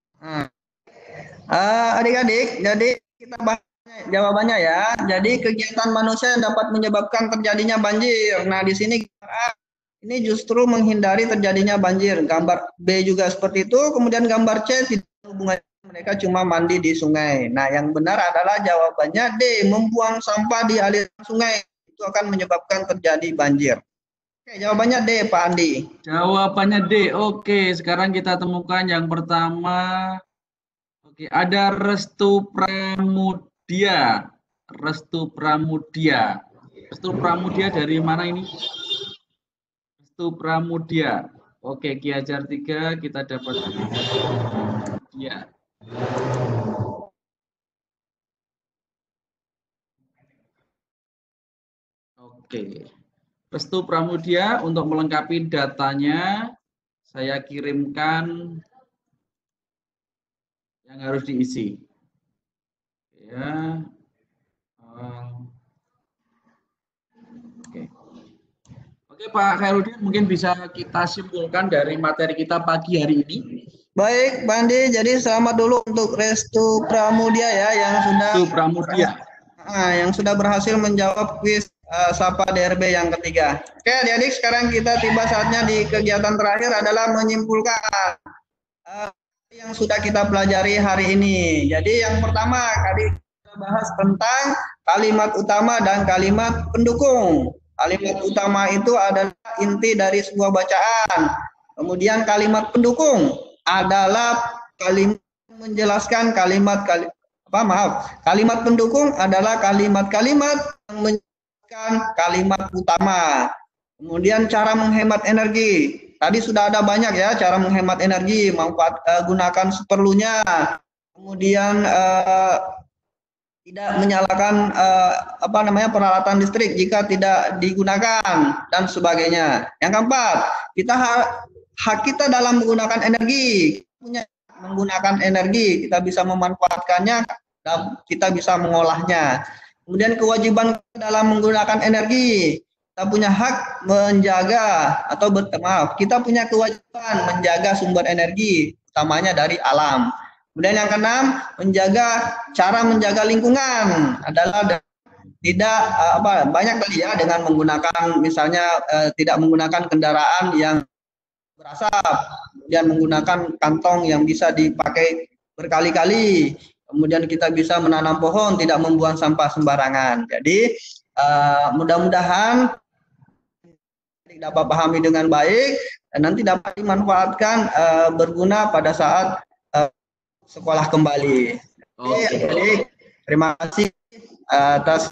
Adik-adik, jadi kita bahas jawabannya ya. Jadi kegiatan manusia yang dapat menyebabkan terjadinya banjir. Nah, di sini ini justru menghindari terjadinya banjir. Gambar B juga seperti itu. Kemudian gambar C tidak ada hubungannya, mereka cuma mandi di sungai. Nah, yang benar adalah jawabannya D, membuang sampah di aliran sungai. Itu akan menyebabkan terjadi banjir. Oke, jawabannya D, Pak Andi. Jawabannya D. Oke, sekarang kita temukan yang pertama. Oke, ada Restu Pramudia. Restu Pramudia. Restu Pramudia dari mana ini? Restu Pramudia. Oke, Ki Hajar 3 kita dapat ya. Oke. Restu Pramudia, untuk melengkapi datanya saya kirimkan yang harus diisi. Ya. Oke. Oke, Pak Khairuddin, mungkin bisa kita simpulkan dari materi kita pagi hari ini. Baik, Pak Andi. Jadi selamat dulu untuk Restu Pramudia ya yang sudah berhasil menjawab kuis Sapa DRB yang ketiga. Oke, adik-adik, sekarang kita tiba saatnya di kegiatan terakhir adalah menyimpulkan yang sudah kita pelajari hari ini. Jadi yang pertama tadi kita bahas tentang kalimat utama dan kalimat pendukung. Kalimat utama itu adalah inti dari sebuah bacaan. Kemudian kalimat pendukung adalah kalimat menjelaskan kalimat pendukung adalah kalimat-kalimat yang menjelaskan kalimat utama. Kemudian cara menghemat energi. Tadi sudah ada banyak ya cara menghemat energi, gunakan seperlunya. Kemudian tidak menyalakan peralatan listrik jika tidak digunakan dan sebagainya. Yang keempat, hak kita dalam menggunakan energi, menggunakan energi, kita bisa memanfaatkannya dan kita bisa mengolahnya. Kemudian kewajiban dalam menggunakan energi, kita punya hak menjaga kita punya kewajiban menjaga sumber energi, utamanya dari alam. Kemudian yang keenam, cara menjaga lingkungan adalah tidak banyak tadi ya dengan menggunakan misalnya tidak menggunakan kendaraan yang berasap, kemudian menggunakan kantong yang bisa dipakai berkali-kali. Kemudian kita bisa menanam pohon, tidak membuang sampah sembarangan. Jadi mudah-mudahan dapat pahami dengan baik dan nanti dapat dimanfaatkan berguna pada saat sekolah kembali. Jadi terima kasih atas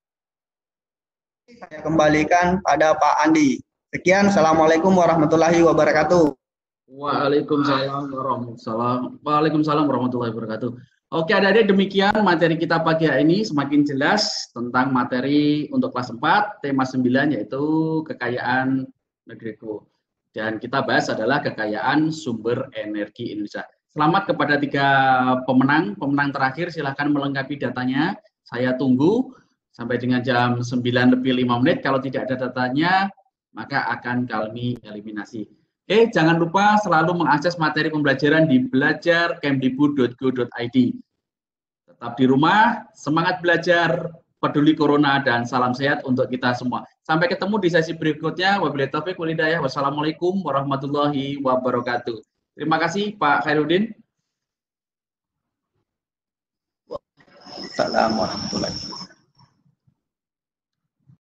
saya kembalikan pada Pak Andi. Sekian, assalamualaikum warahmatullahi wabarakatuh. Waalaikumsalam warahmatullahi wabarakatuh. Oke, adik-adik, demikian materi kita pagi hari ini, semakin jelas tentang materi untuk kelas 4, tema 9 yaitu kekayaan negeriku. Dan kita bahas adalah kekayaan sumber energi Indonesia. Selamat kepada 3 pemenang. Pemenang terakhir silahkan melengkapi datanya. Saya tunggu sampai dengan jam 9:05. Kalau tidak ada datanya, maka akan kami eliminasi. Oke, jangan lupa selalu mengakses materi pembelajaran di belajarkemdikbud.go.id. Tetap di rumah, semangat belajar, peduli corona dan salam sehat untuk kita semua. Sampai ketemu di sesi berikutnya. Wabillahi taufiq wal hidayah. Wassalamualaikum warahmatullahi wabarakatuh. Terima kasih Pak Khairuddin. Assalamualaikum warahmatullahi wabarakatuh.